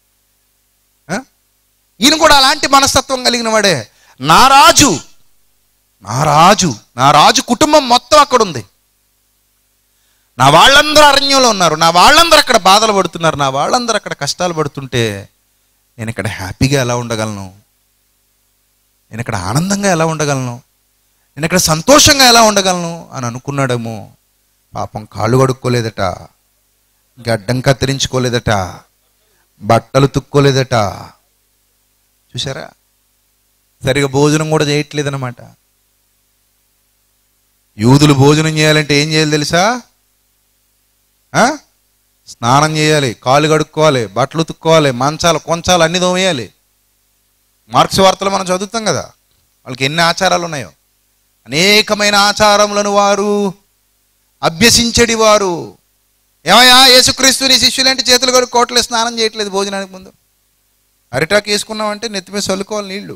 Speaker 2: ఈయన కూడా అలాంటి మనస్తత్వం కలిగిన వాడే. నా రాజు నా రాజు నా రాజు కుటుంబం మొత్తం అక్కడ ఉంది, నా వాళ్ళందరూ అరణ్యంలో ఉన్నారు, నా వాళ్ళందరూ అక్కడ బాధలు పడుతున్నారు, నా వాళ్ళందరూ అక్కడ కష్టాలు పడుతుంటే నేను ఇక్కడ హ్యాపీగా ఎలా ఉండగలను? నేను ఇక్కడ ఆనందంగా ఎలా ఉండగలను? నేను ఇక్కడ సంతోషంగా ఎలా ఉండగలను అని అనుకున్నాడేమో. పాపం కాళ్ళు కడుక్కోలేదట, గడ్డం కత్తిరించుకోలేదట, బట్టలు తుక్కోలేదట. చూసారా? సరిగా భోజనం కూడా చేయట్లేదన్నమాట. యూదులు భోజనం చేయాలంటే ఏం చేయాలి తెలుసా? స్నానం చేయాలి, కాళ్ళు కడుక్కోవాలి, బట్టలు తుక్కోవాలి, మంచాలు కొంచాలు అన్ని తోమేయాలి. మార్క్స్ వార్తలు మనం చదువుతాం కదా, వాళ్ళకి ఎన్ని ఆచారాలు ఉన్నాయో. అనేకమైన ఆచారములను వారు అభ్యసించడి వారు. ఏమయ్యా యేసుక్రీస్తుని శిష్యులేంటి చేతులు కడుక్కోవట్లేదు, స్నానం చేయట్లేదు భోజనానికి ముందు? అరిటాకు వేసుకున్నామంటే నెత్తి మీద చల్లుకోవాలి నీళ్లు,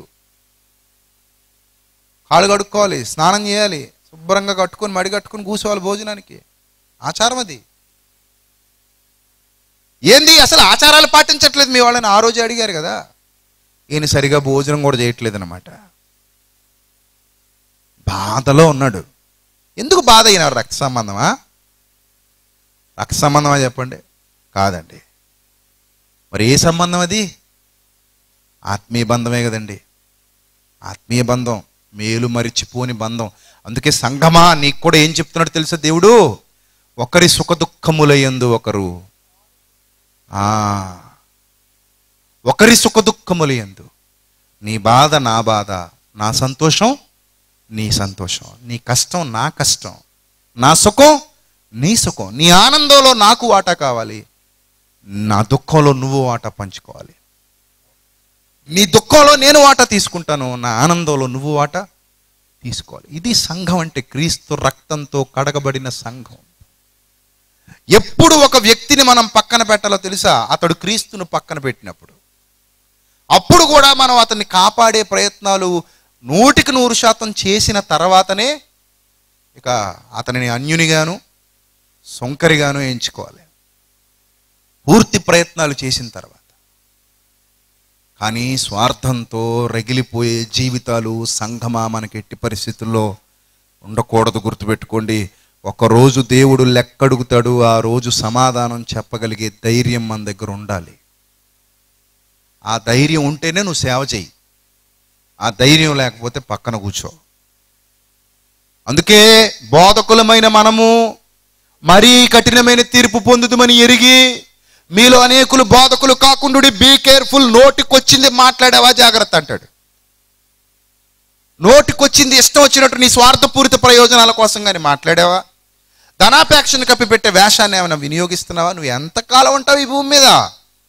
Speaker 2: కాళ్ళు కడుక్కోవాలి, స్నానం చేయాలి, శుభ్రంగా కట్టుకొని మడి కట్టుకొని కూర్చోవాలి భోజనానికి. ఆచారం అది. ఏంది అసలు ఆచారాలు పాటించట్లేదు మీ వాళ్ళని ఆ రోజు అడిగారు కదా. ఈయన సరిగా భోజనం కూడా చేయట్లేదన్నమాట. బాధలో ఉన్నాడు. ఎందుకు బాధ? అయినా రక్త సంబంధమా? రక్త సంబంధమా చెప్పండి? కాదండి. మరి ఏ సంబంధం అది? ఆత్మీయ బంధమే కదండి. ఆత్మీయ బంధం, మేలు మరిచిపోని బంధం. అందుకే సంఘమా నీకు కూడా ఏం చెప్తున్నాడు తెలుసా దేవుడు? ఒకరి సుఖ దుఃఖములయందు ఒకరు, ఆ ఒకరి సుఖ దుఃఖములయందు, నీ బాధ నా బాధ, నా సంతోషం నీ సంతోషం, నీ కష్టం నా కష్టం, నా సుఖం నీ సుఖం, నీ ఆనందంలో నాకు వాటా కావాలి, నా దుఃఖంలో నువ్వు వాటా పంచుకోవాలి. నీ దుఃఖంలో నేను వాటా తీసుకుంటాను, నా ఆనందంలో నువ్వు వాటా తీసుకోవాలి. ఇది సంఘం అంటే, క్రీస్తు రక్తంతో కడగబడిన సంఘం. ఎప్పుడు ఒక వ్యక్తిని మనం పక్కన పెట్టాలో తెలుసా? అతడు క్రీస్తును పక్కన పెట్టినప్పుడు. అప్పుడు కూడా మనం అతన్ని కాపాడే ప్రయత్నాలు నూటికి నూరు శాతం చేసిన తర్వాతనే ఇక అతనిని అన్యునిగాను సొంకరిగాను ఎంచుకోవాలి, పూర్తి ప్రయత్నాలు చేసిన తర్వాత. కానీ స్వార్థంతో రగిలిపోయే జీవితాలు సంఘమా మనకి ఎట్టి పరిస్థితుల్లో ఉండకూడదు. గుర్తుపెట్టుకోండి, ఒకరోజు దేవుడు లెక్కడుగుతాడు. ఆ రోజు సమాధానం చెప్పగలిగే ధైర్యం మన దగ్గర ఉండాలి. ఆ ధైర్యం ఉంటేనే నువ్వు సేవ చేయి. ఆ ధైర్యం లేకపోతే పక్కన కూర్చో. అందుకే బోధకులమైన మనము మరీ కఠినమైన తీర్పు పొందుతామని ఎరిగి, మీలో అనేకులు బోధకులు కాకుండా బీ కేర్ఫుల్, నోటికొచ్చింది మాట్లాడావా జాగ్రత్త అంటాడు. నోటికొచ్చింది ఇష్టం వచ్చినట్టు నీ స్వార్థపూరిత ప్రయోజనాల కోసం కానీ మాట్లాడావా? ధనాపేక్షను కప్పిపెట్టే వేషాన్ని ఏమైనా వినియోగిస్తున్నావా? నువ్వు ఎంతకాలం ఉంటావు ఈ భూమి మీద?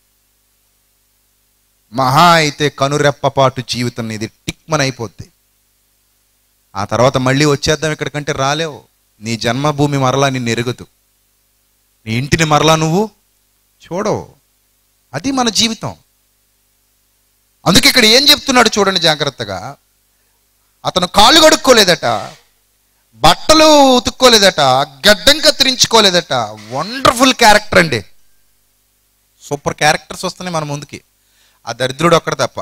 Speaker 2: మహా అయితే కనురెప్పపాటు జీవితం నీది టిక్మన్ అయిపోద్ది. ఆ తర్వాత మళ్ళీ వచ్చేద్దాం ఇక్కడికంటే రాలేవు. నీ జన్మభూమి మరలా నిన్ను ఎరుగదు, నీ ఇంటిని మరలా నువ్వు చూడవు. అది మన జీవితం. అందుకే ఇక్కడ ఏం చెప్తున్నాడు చూడండి జాగ్రత్తగా. అతను కాళ్ళు కడుక్కోలేదట, బట్టలు ఉతుక్కోలేదట, గడ్డం కత్తిరించుకోలేదట. వండర్ఫుల్ క్యారెక్టర్ అండి. సూపర్ క్యారెక్టర్స్ వస్తున్నాయి మన ముందుకి. ఆ దరిద్రుడు ఒక్కడు తప్ప,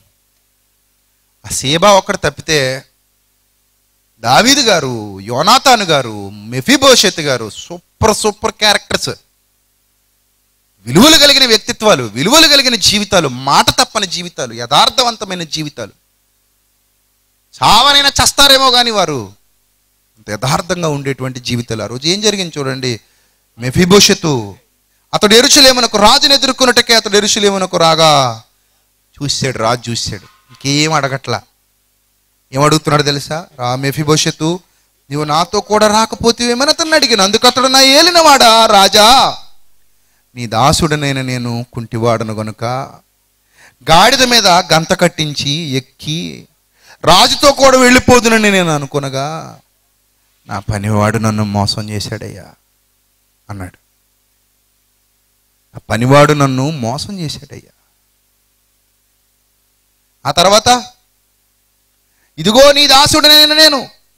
Speaker 2: ఆ సేబా ఒక్కడు తప్పితే దావీదు గారు, యోనాతాను గారు, మెఫీబోషెత్ గారు సూపర్ సూపర్ క్యారెక్టర్స్. విలువలు కలిగిన వ్యక్తిత్వాలు, విలువలు కలిగిన జీవితాలు, మాట తప్పని జీవితాలు, యథార్థవంతమైన జీవితాలు. చావనైనా చస్తారేమో కానీ వారు యథార్థంగా ఉండేటువంటి జీవితాలు. ఆ రోజు ఏం జరిగింది చూడండి. మెఫీబోషెతు అతడు యెరూషలేమునకు రాజును ఎదుర్కొన్నట్టుకే అతడు యెరూషలేమునకు రాగా చూశాడు. రాజు చూశాడు, ఇంకేం అడగట్లా. ఏమడుగుతున్నాడు తెలుసా? రా మెఫీబోషెతు, నీవు నాతో కూడా రాకపోతే ఏమని అతన్ని అడిగాను. అందుకు అతడు, నా ఏలినవాడా రాజా, నీ దాసుడనైన నేను కుంటివాడను గనుక గాడిద మీద గంత కట్టించి ఎక్కి రాజుతో కూడా వెళ్ళిపోదునని నేను అనుకునగా నా పనివాడు నన్ను మోసం చేశాడయ్యా అన్నాడు. ఆ పనివాడు నన్ను మోసం చేశాడయ్యా. ఆ తర్వాత, ఇదిగో నీ దాసుడనైన నేను,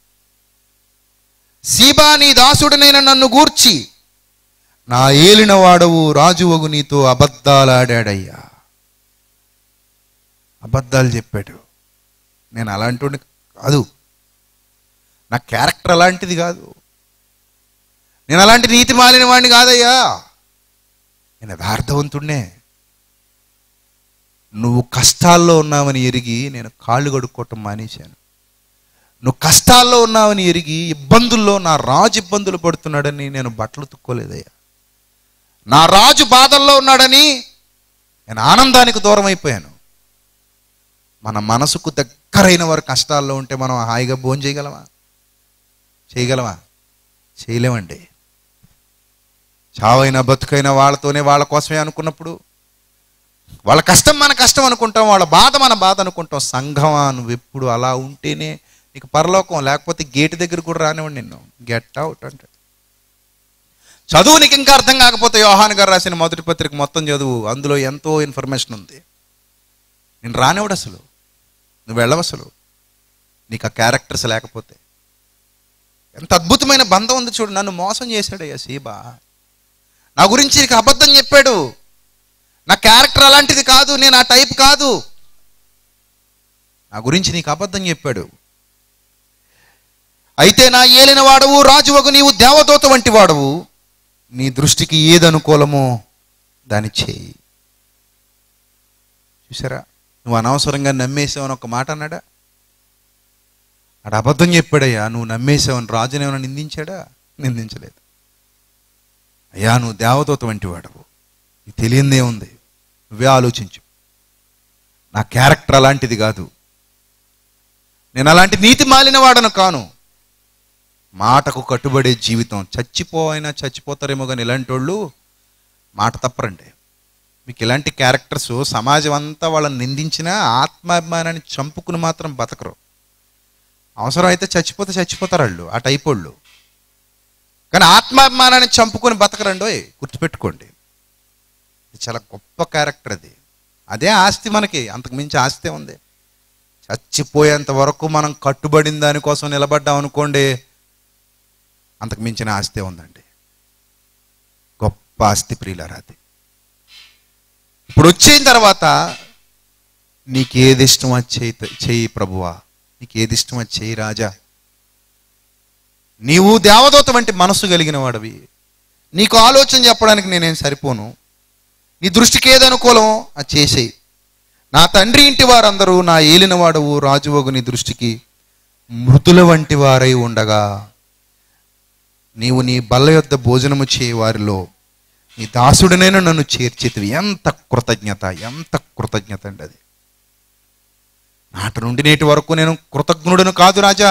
Speaker 2: సీబా నీ దాసుడనైన నన్ను గూర్చి నా ఏలిన వాడవు రాజువగు నీతో అబద్ధాలాడాడయ్యా. అబద్ధాలు చెప్పాడు. నేను అలాంటి కాదు, నా క్యారెక్టర్ అలాంటిది కాదు, నేను అలాంటి నీతి మాలిన వాడిని కాదయ్యా, నేను యథార్థవంతుడినే. నువ్వు కష్టాల్లో ఉన్నావని ఎరిగి నేను కాళ్ళు కడుక్కోవటం మానేశాను. నువ్వు కష్టాల్లో ఉన్నావని ఎరిగి ఇబ్బందుల్లో నా రాజు ఇబ్బందులు పడుతున్నాడని నేను బట్టలు తుక్కోలేదయ్యా. నా రాజు బాధల్లో ఉన్నాడని నేను ఆనందానికి దూరం అయిపోయాను. మన మనసుకు దగ్గరైన వారు కష్టాల్లో ఉంటే మనం హాయిగా భోజనం చేయగలమా? చేయగలమా? చేయలేమండి. చావైనా బతుకైనా వాళ్ళతోనే, వాళ్ళ కోసమే అనుకున్నప్పుడు వాళ్ళ కష్టం మన కష్టం అనుకుంటాం, వాళ్ళ బాధ మన బాధ అనుకుంటాం. సంఘమా, నువ్వు ఎప్పుడు అలా ఉంటేనే నీకు పరలోకం, లేకపోతే గేటు దగ్గర కూడా రానివ్వండి నిన్ను. గెట్ అవుట్ అంటే. చదువు నీకు ఇంకా అర్థం కాకపోతే యోహాను గారు రాసిన మొదటి పత్రిక మొత్తం చదువు, అందులో ఎంతో ఇన్ఫర్మేషన్ ఉంది. నేను రానివ్వడు అసలు, నువ్వు వెళ్ళవు అసలు, నీకు ఆ క్యారెక్టర్స్ లేకపోతే. ఎంత అద్భుతమైన బంధం ఉంది చూడు. నన్ను మోసం చేశాడయ్యా సీబా, నా గురించి నీకు అబద్ధం చెప్పాడు, నా క్యారెక్టర్ అలాంటిది కాదు, నేను ఆ టైప్ కాదు. నా గురించి నీకు అబద్ధం చెప్పాడు. అయితే నా ఏలిన వాడవు, రాజువగు నీవు దేవదూత వంటి వాడవు, నీ దృష్టికి ఏది అనుకూలమో దాన్ని చేయి. చూసారా, నువ్వు అనవసరంగా నమ్మేసావని ఒక మాట అన్నాడా? అడు అబద్ధం చెప్పాడయ్యా, నువ్వు నమ్మేసావని. రాజుని ఏమైనా నిందించాడా? నిందించలేదు. అయ్యా నువ్వు దేవదూత వంటి వాడవు, నీకు తెలియందే ఉంది, నువ్వే ఆలోచించు. నా క్యారెక్టర్ అలాంటిది కాదు, నేను అలాంటి నీతి మాలిన వాడను కాను. మాటకు కట్టుబడే జీవితం. చచ్చిపోయినా చచ్చిపోతారేమో కానీ ఇలాంటి వాళ్ళు మాట తప్పరండి. మీకు ఇలాంటి క్యారెక్టర్స్ సమాజం అంతా వాళ్ళని నిందించినా ఆత్మాభిమానాన్ని చంపుకుని మాత్రం బతకరు. అవసరం అయితే చచ్చిపోతే చచ్చిపోతారు వాళ్ళు, ఆ టైప్ వాళ్ళు. కానీ ఆత్మాభిమానాన్ని చంపుకొని బతకరండో, గుర్తుపెట్టుకోండి. ఇది చాలా గొప్ప క్యారెక్టర్ అది. అదే ఆస్తి మనకి, అంతకు మించి ఆస్తే ఉంది. చచ్చిపోయేంత వరకు మనం కట్టుబడిన దానికోసం నిలబడ్డాం అనుకోండి, అంతకు మించిన ఆస్తే ఉందండి. గొప్ప ఆస్తి ప్రియులారా అది. ఇప్పుడు వచ్చిన తర్వాత నీకు ఏది ఇష్టం అది చేయి చేయి ప్రభువా, నీకు ఏది ఇష్టం అది చేయి రాజా. నీవు దేవదూత వంటి మనస్సు కలిగిన వాడివి, నీకు ఆలోచన చెప్పడానికి నేనేం సరిపోను. నీ దృష్టికి ఏది అనుకూలమో అది చేసేయి. నా తండ్రి ఇంటి వారందరూ నా ఏలిన వాడవు, రాజువగు నీ దృష్టికి మృతుల వంటి వారై ఉండగా నీవు నీ బల్ల యొద్ద భోజనము చేయ వారిలో నీ దాసుడినైనా నన్ను చేర్చితివి. ఎంత కృతజ్ఞత, ఎంత కృతజ్ఞత అండి అది. నాటి నుండి నేటి వరకు నేను కృతజ్ఞుడను కాదు రాజా.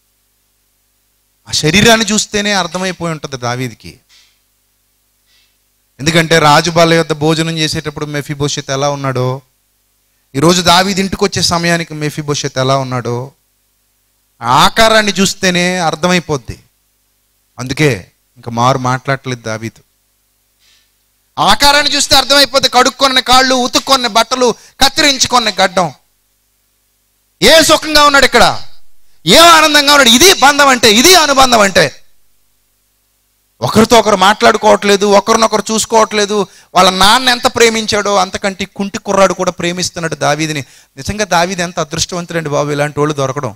Speaker 2: ఆ శరీరాన్ని చూస్తేనే అర్థమైపోయి ఉంటుంది దావీదుకి. ఎందుకంటే రాజు బల్ల యొద్ద భోజనం చేసేటప్పుడు మెఫీబోషెత్ ఎలా ఉన్నాడో, ఈరోజు దావీదు ఇంటికి వచ్చే సమయానికి మెఫీబోషెత్ ఎలా ఉన్నాడో ఆకారాన్ని చూస్తేనే అర్థమైపోద్ది. అందుకే ఇంకా మారు మాట్లాడలేదు దావీదు. ఆకారాన్ని చూస్తే అర్థమైపోద్ది. కడుక్కొన్న కాళ్ళు, ఉతుక్కొన్న బట్టలు, కత్తిరించుకొన్న గడ్డం. ఏ సుఖంగా ఉన్నాడు ఇక్కడ, ఏ ఆనందంగా ఉన్నాడు. ఇది బంధం అంటే, ఇది అనుబంధం అంటే. ఒకరితో ఒకరు మాట్లాడుకోవట్లేదు, ఒకరినొకరు చూసుకోవట్లేదు. వాళ్ళ నాన్న ఎంత ప్రేమించాడో అంతకంటే కుంటి కుర్రాడు కూడా ప్రేమిస్తున్నాడు దావీదిని. నిజంగా దావీదు ఎంత అదృష్టవంతుడండి బాబు, ఇలాంటి వాళ్ళు దొరకడం.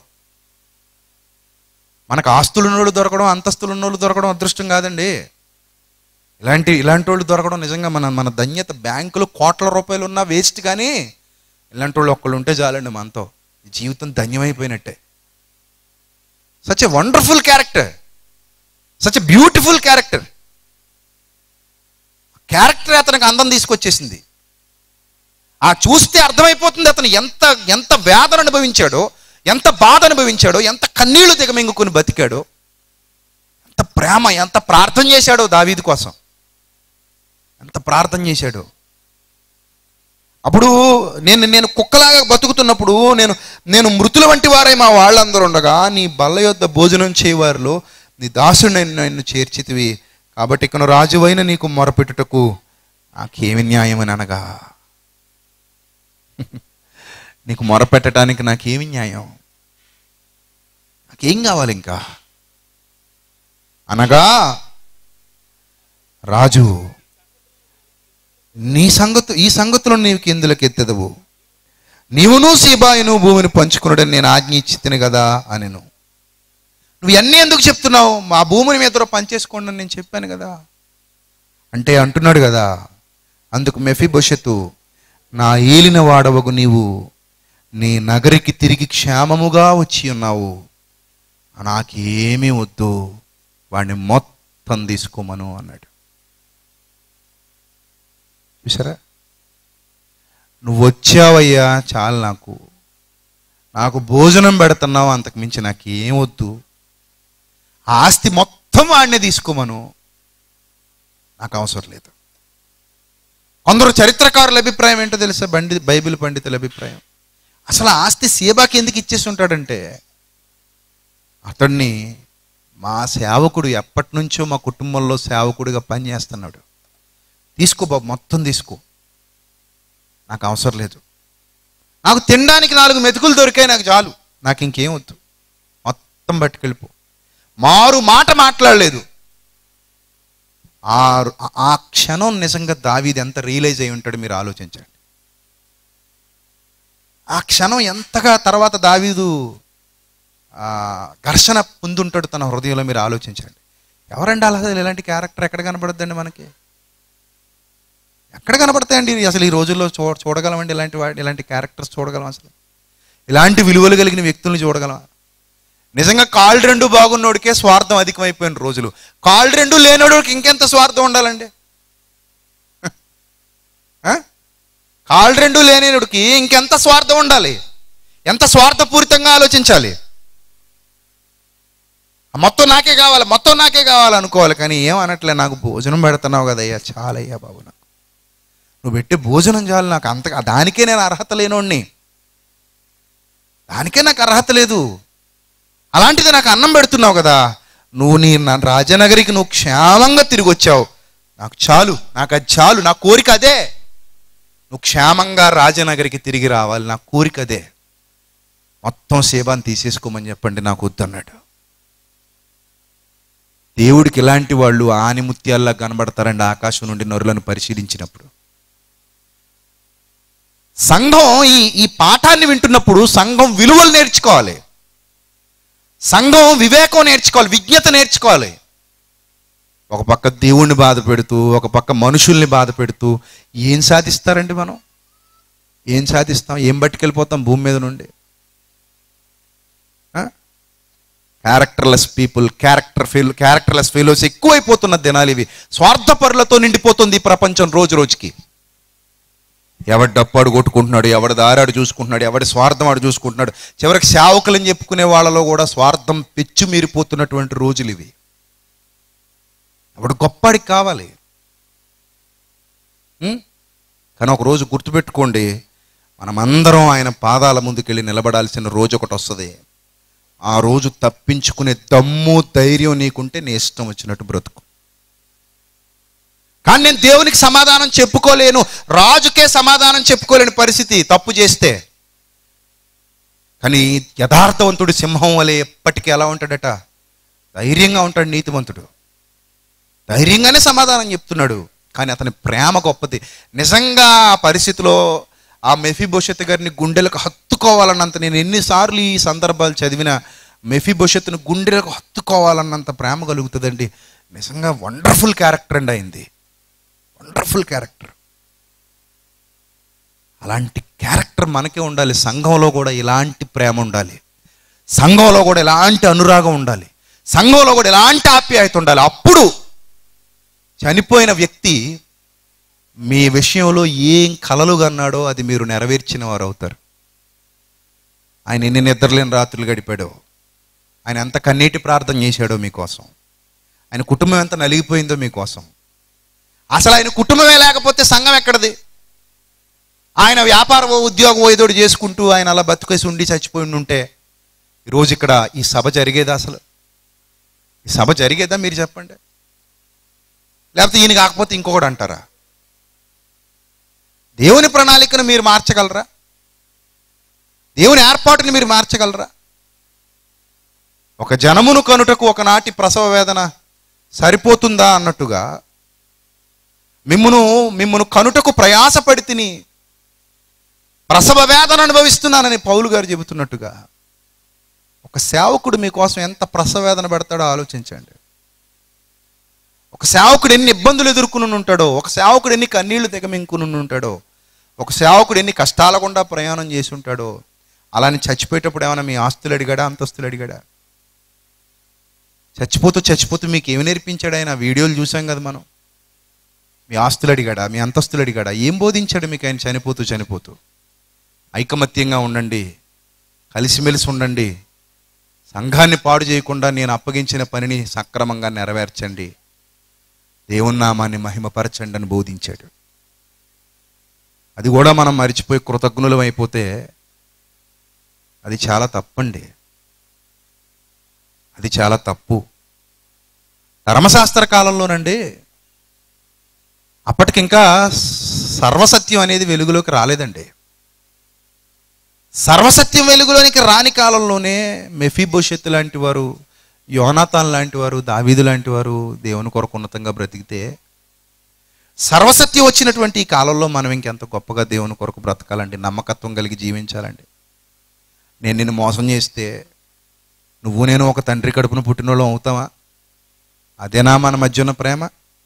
Speaker 2: మనకు ఆస్తులు ఉన్నోళ్ళు దొరకడం, అంతస్తులు ఉన్నోళ్ళు దొరకడం అదృష్టం కాదండి. ఇలాంటి ఇలాంటి వాళ్ళు దొరకడం నిజంగా మన మన ధన్యత. బ్యాంకులో కోట్ల రూపాయలు ఉన్నా వేస్ట్, కానీ ఇలాంటి వాళ్ళు ఒక్కళ్ళు ఉంటే చాలండి మనతో, జీవితం ధన్యమైపోయినట్టే. Such a wonderful character, such a beautiful character. Character అతనికి అందం తీసుకొచ్చేసింది. ఆ చూస్తే అర్థమైపోతుంది అతను ఎంత ఎంత వేదన అనుభవించాడో, ఎంత బాధ అనుభవించాడో, ఎంత కన్నీళ్లు దిగమింగుకుని బతికాడో, ఎంత ప్రేమ, ఎంత ప్రార్థన చేశాడో దావీదు కోసం, ఎంత ప్రార్థన చేశాడో. అప్పుడు నేను నేను కుక్కలాగా బతుకుతున్నప్పుడు నేను నేను మృతుల వంటి వారే మా వాళ్ళందరూ ఉండగా నీ బల్ల యొద్ద భోజనం చేయవారిలో నీ దాసుడు నన్ను చేర్చితివి. కాబట్టి ఇకను రాజువైన నీకు మొరపెట్టుటకు నాకేమి న్యాయమని అనగా, నీకు మొరపెట్టడానికి నాకేమి న్యాయం, నాకేం కావాలి ఇంకా అనగా, రాజు నీ సంగతు ఈ సంగతులు నీవు కిందులకు ఎత్తెదవు, నీవును సీబాయును భూమిని పంచుకున్నాడని నేను ఆజ్ఞ ఇచ్చితిని కదా అనెను. నువ్వు అన్నీ ఎందుకు చెప్తున్నావు? మా భూమిని మీ ఇద్దరు పనిచేసుకోండి అని నేను చెప్పాను కదా అంటే అంటున్నాడు కదా. అందుకు మెఫీబోషెతు, నా ఏలిన వాడవగు నీవు నీ నగరికి తిరిగి క్షేమముగా వచ్చి ఉన్నావు, నాకేమీ వద్దు, వాడిని మొత్తం తీసుకోమను అన్నాడు. చూసారా, నువ్వు వచ్చావయ్యా చాలు, నాకు నాకు భోజనం పెడుతున్నావు, అంతకు మించి నాకు ఏం వద్దు, ఆస్తి మొత్తం వాడినే తీసుకోమను, నాకు అవసరం లేదు. కొందరు చరిత్రకారుల అభిప్రాయం ఏంటో తెలుసా? బండి బైబిల్ పండితుల అభిప్రాయం, అసలు ఆస్తి సీబాకి ఎందుకు ఇచ్చేసి ఉంటాడంటే, అతన్ని మా సేవకుడు ఎప్పటి నుంచో మా కుటుంబంలో సేవకుడిగా పనిచేస్తున్నాడు, తీసుకో బాబు మొత్తం తీసుకో, నాకు అవసరం లేదు, నాకు తినడానికి నాలుగు మెతుకులు దొరికాయి నాకు చాలు, నాకు ఇంకేం వద్దు, మొత్తం పట్టుకెళ్ళిపో. మారు మాట మాట్లాడలేదు. ఆ ఆ క్షణం నిజంగా దావీదు ఎంత రియలైజ్ అయి ఉంటాడు మీరు ఆలోచించండి. ఆ క్షణం ఎంతగా తర్వాత దావీదు ఘర్షణ పొందుంటాడు తన హృదయంలో, మీరు ఆలోచించండి. ఎవరండి అసలు ఇలాంటి క్యారెక్టర్ ఎక్కడ కనబడుద్దండి మనకి? ఎక్కడ కనబడతాయండి అసలు? ఈ రోజుల్లో చూ చూడగలమండి ఇలాంటి వాటి ఇలాంటి క్యారెక్టర్స్ చూడగలం? అసలు ఇలాంటి విలువలు కలిగిన వ్యక్తులను చూడగలం? నిజంగా కాళ్ళు రెండు బాగున్నోడికే స్వార్థం అధికమైపోయిన రోజులు. కాళ్ళు రెండు లేనోడికి ఇంకెంత స్వార్థం ఉండాలండి? కాళ్ళు రెండు లేనివాడికి ఇంకెంత స్వార్థం ఉండాలి? ఎంత స్వార్థపూరితంగా ఆలోచించాలి? మొత్తం నాకే కావాలి, మొత్తం నాకే కావాలనుకోవాలి. కానీ ఏమనట్లే, నాకు భోజనం పెడుతున్నావు కదయ్యా, చాలయ్యా బాబు, నాకు నువ్వు పెట్టే భోజనం చాలు, నాకు అంత దానికే నేను అర్హత లేనోడిని, దానికే నాకు అర్హత లేదు. అలాంటిది నాకు అన్నం పెడుతున్నావు కదా, నువ్వు నీ రాజనగరికి నువ్వు క్షేమంగా తిరిగి వచ్చావు, నాకు చాలు, నాకు అది చాలు, నా కోరిక అదే. నువ్వు క్షేమంగా రాజనగరికి తిరిగి రావాలి, నా కోరిక అదే. మొత్తం సేబాన్ని తీసేసుకోమని చెప్పండి, నాకు వద్దన్నాడు. దేవుడికి ఇలాంటి వాళ్ళు ఆనిముత్యాల్లా కనబడతారండి ఆకాశం నుండి నరులను పరిశీలించినప్పుడు. సంఘం ఈ ఈ పాఠాన్ని వింటున్నప్పుడు సంఘం విలువలు నేర్చుకోవాలి, సంఘం వివేకం నేర్చుకోవాలి, విజ్ఞత నేర్చుకోవాలి. ఒక పక్క దేవుణ్ణి బాధ పెడుతూ, ఒక పక్క మనుషుల్ని బాధ పెడుతూ ఏం సాధిస్తారండి మనం? ఏం సాధిస్తాం? ఏం పట్టుకెళ్ళిపోతాం భూమి మీద నుండి? Characterless people, character fail characterless fellows ఎక్కువైపోతున్న దినాలు ఇవి. స్వార్థపరులతో నిండిపోతుంది ఈ ప్రపంచం రోజు రోజుకి. ఎవడి డప్పాడు కొట్టుకుంటున్నాడు, ఎవడి దారాడు చూసుకుంటున్నాడు, ఎవడి స్వార్థం ఆడు చూసుకుంటున్నాడు. చివరికి సేవకులని చెప్పుకునే వాళ్ళలో కూడా స్వార్థం పెచ్చు మీరిపోతున్నటువంటి రోజులు ఇవి. ఎవడు గొప్పడికి కావాలి. కానీ ఒకరోజు గుర్తుపెట్టుకోండి, మనమందరం ఆయన పాదాల ముందుకెళ్ళి నిలబడాల్సిన రోజు ఒకటి వస్తుంది. ఆ రోజు తప్పించుకునే దమ్ము ధైర్యం నీకుంటే నీ ఇష్టం వచ్చినట్టు బ్రతుకు. కానీ నేను దేవునికి సమాధానం చెప్పుకోలేను, రాజుకే సమాధానం చెప్పుకోలేని పరిస్థితి తప్పు చేస్తే. కానీ యథార్థవంతుడు సింహం వలె ఎప్పటికీ ఎలా ఉంటాడట? ధైర్యంగా ఉంటాడు. నీతివంతుడు ధైర్యంగానే సమాధానం చెప్తున్నాడు. కానీ అతని ప్రేమ గొప్పది. నిజంగా ఆ పరిస్థితిలో ఆ మెఫీబోషెత్ గారిని గుండెలకు హత్తుకోవాలన్నంత, నేను ఎన్నిసార్లు ఈ సందర్భాలు చదివిన మెఫీబోషెత్తును గుండెలకు హత్తుకోవాలన్నంత ప్రేమ కలుగుతుందండి. నిజంగా వండర్ఫుల్ క్యారెక్టర్ అండి అయింది, వండర్ఫుల్ క్యారెక్టర్. అలాంటి క్యారెక్టర్ మనకే ఉండాలి. సంఘంలో కూడా ఇలాంటి ప్రేమ ఉండాలి, సంఘంలో కూడా ఇలాంటి అనురాగం ఉండాలి, సంఘంలో కూడా ఇలాంటి ఆప్యాయత ఉండాలి. అప్పుడు చనిపోయిన వ్యక్తి మీ విషయంలో ఏం కలలు కన్నాడో అది మీరు నెరవేర్చిన వారు అవుతారు. ఆయన ఎన్ని నిద్రలేని రాత్రులు గడిపాడో, ఆయన ఎంత కన్నీటి ప్రార్థన చేశాడో మీకోసం, ఆయన కుటుంబం ఎంత నలిగిపోయిందో మీకోసం. అసలు ఆయన కుటుంబమే లేకపోతే సంఘం ఎక్కడది? ఆయన వ్యాపారమో ఉద్యోగమో ఏదోటి చేసుకుంటూ ఆయన అలా బతుకేసి ఉండి చచ్చిపోయి ఉంటే ఈరోజు ఇక్కడ ఈ సభ జరిగేదా? అసలు ఈ సభ జరిగేదా? మీరు చెప్పండి. లేకపోతే ఈయన కాకపోతే ఇంకొకటి అంటారా? దేవుని ప్రణాళికను మీరు మార్చగలరా? దేవుని ఏర్పాటుని మీరు మార్చగలరా? ఒక జనమును కనుటకు ఒకనాటి ప్రసవ వేదన సరిపోతుందా అన్నట్టుగా మిమ్మును మిమ్మును కనుటకు ప్రయాసపడి తిని ప్రసవ వేదన అనుభవిస్తున్నానని పౌలు గారు చెబుతున్నట్టుగా ఒక సేవకుడు మీకోసం ఎంత ప్రసవ వేదన పెడతాడో ఆలోచించండి. ఒక సేవకుడు ఎన్ని ఇబ్బందులు ఎదుర్కొని ఉంటాడో, ఒక సేవకుడు ఎన్ని కన్నీళ్లు దిగమింకుని ఉంటాడో, ఒక సేవకుడు ఎన్ని కష్టాల గుండా ప్రయాణం చేసి ఉంటాడో. అలాని చచ్చిపోయేటప్పుడు ఏమైనా మీ ఆస్తులు అడిగాడా, అంతస్తులు అడిగాడా? చచ్చిపోతూ చచ్చిపోతూ మీకు ఏమి నేర్పించాడు ఆయన? వీడియోలు చూసాం కదా మనం. మీ ఆస్తులు అడిగాడా, మీ అంతస్తులు అడిగాడా? ఏం బోధించాడు మీకు ఆయన చనిపోతూ చనిపోతూ? ఐకమత్యంగా ఉండండి, కలిసిమెలిసి ఉండండి, సంఘాన్ని పాడు చేయకుండా నేను అప్పగించిన పనిని సక్రమంగా నెరవేర్చండి, దేవుని నామాన్ని మహిమపరచండి అని బోధించాడు. అది కూడా మనం మరిచిపోయి కృతజ్ఞులం అయిపోతే అది చాలా తప్పండి, అది చాలా తప్పు. ధర్మశాస్త్ర కాలంలోనండి అప్పటికింకా సర్వసత్యం అనేది వెలుగులోకి రాలేదండి. సర్వసత్యం వెలుగులోనికి రాని కాలంలోనే మెఫీబోషెత్ లాంటి వారు, యోనాతాన్ లాంటి వారు, దావీదు లాంటి వారు దేవుని కొరకు ఉన్నతంగా బ్రతికితే సర్వసత్యం వచ్చినటువంటి ఈ కాలంలో మనం ఇంకెంత గొప్పగా దేవుని కొరకు బ్రతకాలండి, నమ్మకత్వం కలిగి జీవించాలండి. నేను నిన్ను మోసం చేస్తే నువ్వు నేను ఒక తండ్రి కడుపున పుట్టినోళ్ళం అవుతావా? అదేనా మన మధ్య ఉన్న ప్రేమ?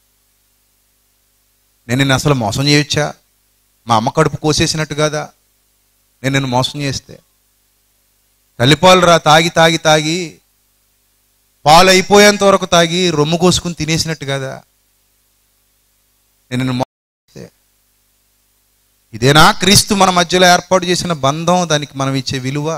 Speaker 2: నేను నిన్ను అసలు మోసం చేయొచ్చా? మా అమ్మ కడుపు కోసేసినట్టు కాదా నేను నిన్ను మోసం చేస్తే? తల్లిపాలు రా తాగి తాగి తాగి పాలు అయిపోయేంత వరకు తాగి రొమ్ము కోసుకుని తినేసినట్టు కదా నేను నిన్ను మోసం చేస్తే? ఇదేనా క్రీస్తు మన మధ్యలో ఏర్పాటు చేసిన బంధం, దానికి మనం ఇచ్చే విలువ?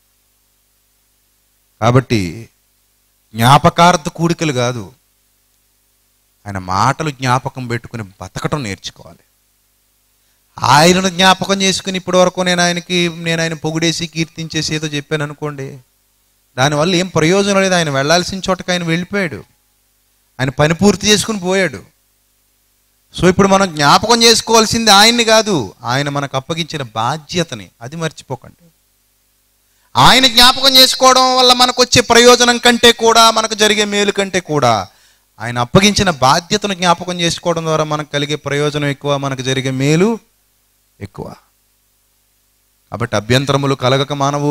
Speaker 2: కాబట్టి జ్ఞాపకార్థ కూడికలు కాదు, ఆయన మాటలు జ్ఞాపకం పెట్టుకుని బతకటం నేర్చుకోవాలి. ఆయనను జ్ఞాపకం చేసుకుని ఇప్పటి వరకు నేను ఆయనకి నేను ఆయన పొగిడేసి కీర్తించేసి ఏదో చెప్పాను అనుకోండి, దానివల్ల ఏం ప్రయోజనం లేదు. ఆయన వెళ్ళాల్సిన చోటకి ఆయన వెళ్ళిపోయాడు, ఆయన పని పూర్తి చేసుకుని పోయాడు. సో ఇప్పుడు మనం జ్ఞాపకం చేసుకోవాల్సింది ఆయన్ని కాదు, ఆయన మనకు అప్పగించిన బాధ్యతని. అది మర్చిపోకండి. ఆయన జ్ఞాపకం చేసుకోవడం వల్ల మనకు వచ్చే ప్రయోజనం కంటే కూడా, మనకు జరిగే మేలు కంటే కూడా, ఆయన అప్పగించిన బాధ్యతను జ్ఞాపకం చేసుకోవడం ద్వారా మనకు కలిగే ప్రయోజనం ఎక్కువ, మనకు జరిగే మేలు ఎక్కువ. కాబట్టి అభ్యంతరములు కలగక మానవు.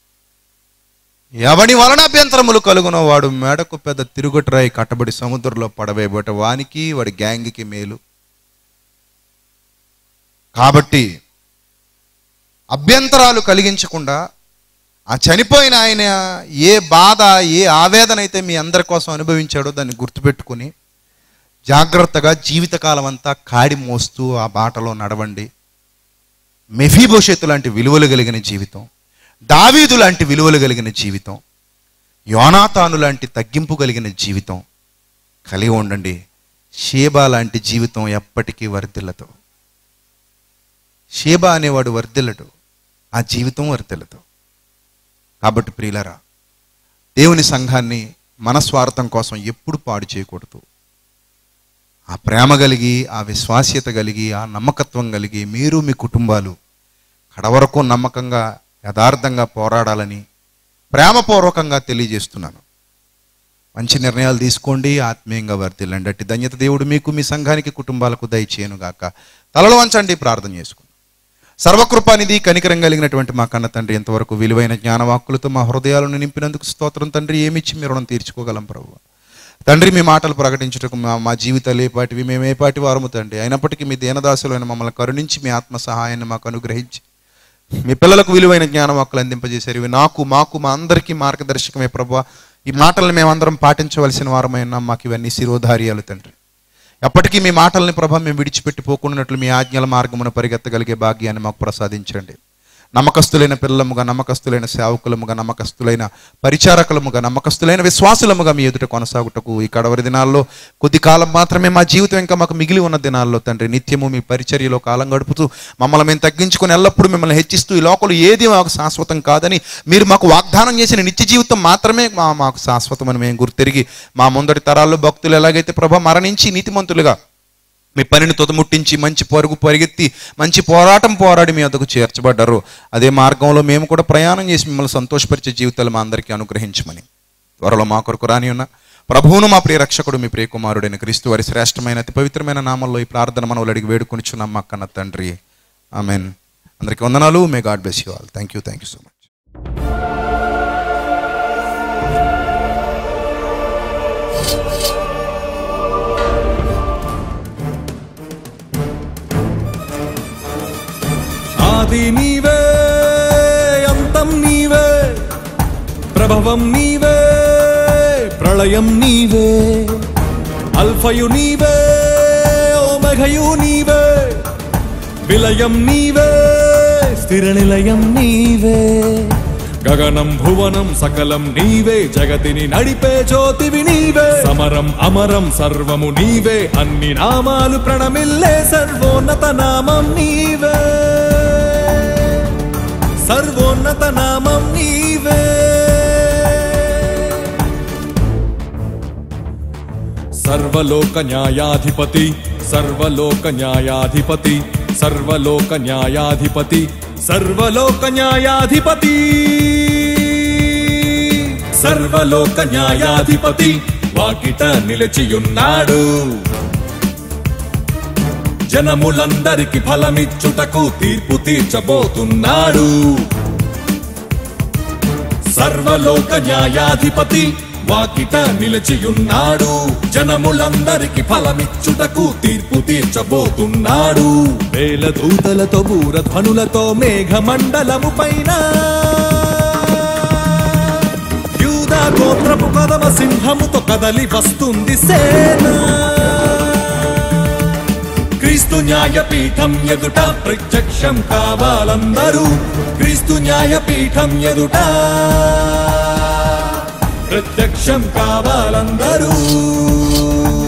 Speaker 2: ఎవని వలన అభ్యంతరములు కలుగునో వాడు మేడకు పెద్ద తిరుగుటరాయి కట్టబడి సముద్రంలో పడవేయబట, వానికి వాడి గ్యాంగ్కి మేలు. కాబట్టి అభ్యంతరాలు కలిగించకుండా, ఆ చనిపోయిన ఆయన ఏ బాధ ఏ ఆవేదన అయితే మీ అందరి కోసం అనుభవించాడో దాన్ని గుర్తుపెట్టుకుని జాగ్రత్తగా జీవితకాలం అంతా కాడి మోస్తూ ఆ బాటలో నడవండి. మెఫీబోషెతు లాంటి విలువలు కలిగిన జీవితం, దావీదు లాంటి విలువలు కలిగిన జీవితం, యోనాతాను లాంటి తగ్గింపు కలిగిన జీవితం కలిగి ఉండండి. షేబా లాంటి జీవితం ఎప్పటికీ వర్ధిల్లదు. షేబా అనేవాడు వర్ధిల్లడు, ఆ జీవితం వర్ధిల్లదు. కాబట్టి ప్రియులారా, దేవుని సంఘాన్ని మన స్వార్థం కోసం ఎప్పుడు పాడు చేయకూడదు. ఆ ప్రేమ కలిగి, ఆ విశ్వాస్యత కలిగి, ఆ నమ్మకత్వం కలిగి మీరు మీ కుటుంబాలు కడవరకు నమ్మకంగా యథార్థంగా పోరాడాలని ప్రేమపూర్వకంగా తెలియజేస్తున్నాను. మంచి నిర్ణయాలు తీసుకోండి, ఆత్మీయంగా వర్ధిల్లండి. అట్టి ధన్యత దేవుడు మీకు మీ సంఘానికి కుటుంబాలకు దయచేయనుగాక. తలలో వంచండి, ప్రార్థన చేసుకుందాం. సర్వకృపానిధి కనికరం కలిగినటువంటి మా కన్న తండ్రి, ఎంతవరకు విలువైన జ్ఞానవాక్కులతో మా హృదయాలను నింపినందుకు స్తోత్రం తండ్రి. ఏమిచ్చి మీ రుణం తీర్చుకోగలం ప్రభువా? తండ్రి, మీ మాటలు ప్రకటించుటకు మా మా జీవితాలు ఏపాటివి, మేము ఏపాటి వారము తండ్రి. అయినప్పటికీ మీ దీనదాసులైన మమ్మల్ని కరుణించి మీ ఆత్మ సహాయాన్ని మాకు అనుగ్రహించి మీ పిల్లలకు విలువైన జ్ఞానవాక్కులు అందింపజేశారు. ఇవి నాకు మాకు మా అందరికీ మార్గదర్శకమే ప్రభువా. ఈ మాటలను మేమందరం పాటించవలసిన వారమైనా మాకు ఇవన్నీ శిరోధార్యాలు తండ్రి. ఎప్పటికీ మీ మాటల్ని ప్రభా మేము విడిచిపెట్టిపోకుండానట్లు మీ ఆజ్ఞల మార్గమును పరిగెత్తగలిగే భాగ్యాన్ని మాకు ప్రసాదించండి. నమ్మకస్తులైన పిల్లలముగా, నమ్మకస్తులైన సేవకులముగా, నమ్మకస్తులైన పరిచారకులముగా, నమ్మకస్తులైన విశ్వాసులముగా మీ ఎదుట కొనసాగుటకు ఈ కడవరి దినాల్లో కొద్ది కాలం మాత్రమే మా జీవితం ఇంకా మాకు మిగిలి ఉన్న దినాల్లో తండ్రి నిత్యము మీ పరిచర్యలో కాలం గడుపుతూ మమ్మల్ని మేము తగ్గించుకొని ఎల్లప్పుడూ మిమ్మల్ని హెచ్చిస్తూ ఈ లోకంలో ఏది మాకు శాశ్వతం కాదని మీరు మాకు వాగ్దానం చేసిన నిత్య జీవితం మాత్రమే మా మాకు శాశ్వతమని మేము గుర్తిరిగి మా ముందటి తరాల్లో భక్తులు ఎలాగైతే ప్రభా మరణించి నీతిమంతులుగా మీ పనిని తుదముట్టించి మంచి పరుగు పరిగెత్తి మంచి పోరాటం పోరాడి మీ వద్దకు చేర్చబడ్డారు, అదే మార్గంలో మేము కూడా ప్రయాణం చేసి మిమ్మల్ని సంతోషపరిచే జీవితాలు మా అందరికీ అనుగ్రహించమని త్వరలో మా కొరకు రాని ఉన్న ప్రభువును మా ప్రియ రక్షకుడు మీ ప్రియ కుమారుడైన క్రీస్తు వారి శ్రేష్టమైన అతి పవిత్రమైన నామంలో ఈ ప్రార్థన మనవులు అడిగి వేడుకొనిచున్నాం మా కన్న తండ్రి. ఆమెన్. అందరికీ వందనాలు. May God bless you all. Thank you thank you so much.
Speaker 3: ఆది నీవే, అంతం నీవే, ప్రభవం నీవే, ప్రళయం నీవే, అల్ఫయు నీవే, ఓమెఘయు నీవే, విలయం నీవే, స్థిర నిలయం నీవే, గగనం భువనం సకలం నీవే, జగతిని నడిపే జ్యోతివి నీవే, సమరం అమరం సర్వము నీవే, అన్ని నామాలు ప్రణమిల్లే సర్వోన్నత నామం నీవే, సర్వోన్నత నామం నీవే. సర్వలోక న్యాయాధిపతి, సర్వలోక న్యాయాధిపతి, సర్వలోక న్యాయాధిపతి, సర్వలోక న్యాయాధిపతి, సర్వలోక న్యాయాధిపతి వాకిట నిలిచియున్నాడు. జనములందరికి ఫలమిచ్చుటకు తీర్పు తీర్చబోతున్నాడు. సర్వలోక న్యాయాధిపతి వాకిట నిలిచియున్నాడు. జనములందరికి ఫలమిచ్చుటకు తీర్పు తీర్చబోతున్నాడు. వేల దూతలతో బూరధ్వనులతో మేఘమండలము పైన యూదా గోత్రపు కదమ సింహముతో కదలి వస్తుంది సేన. క్రీస్తు న్యాయపీఠం ఎదుట ప్రత్యక్షం కావాలందరూ. క్రీస్తు న్యాయపీఠం ఎదుట ప్రత్యక్షం కావాలందరూ.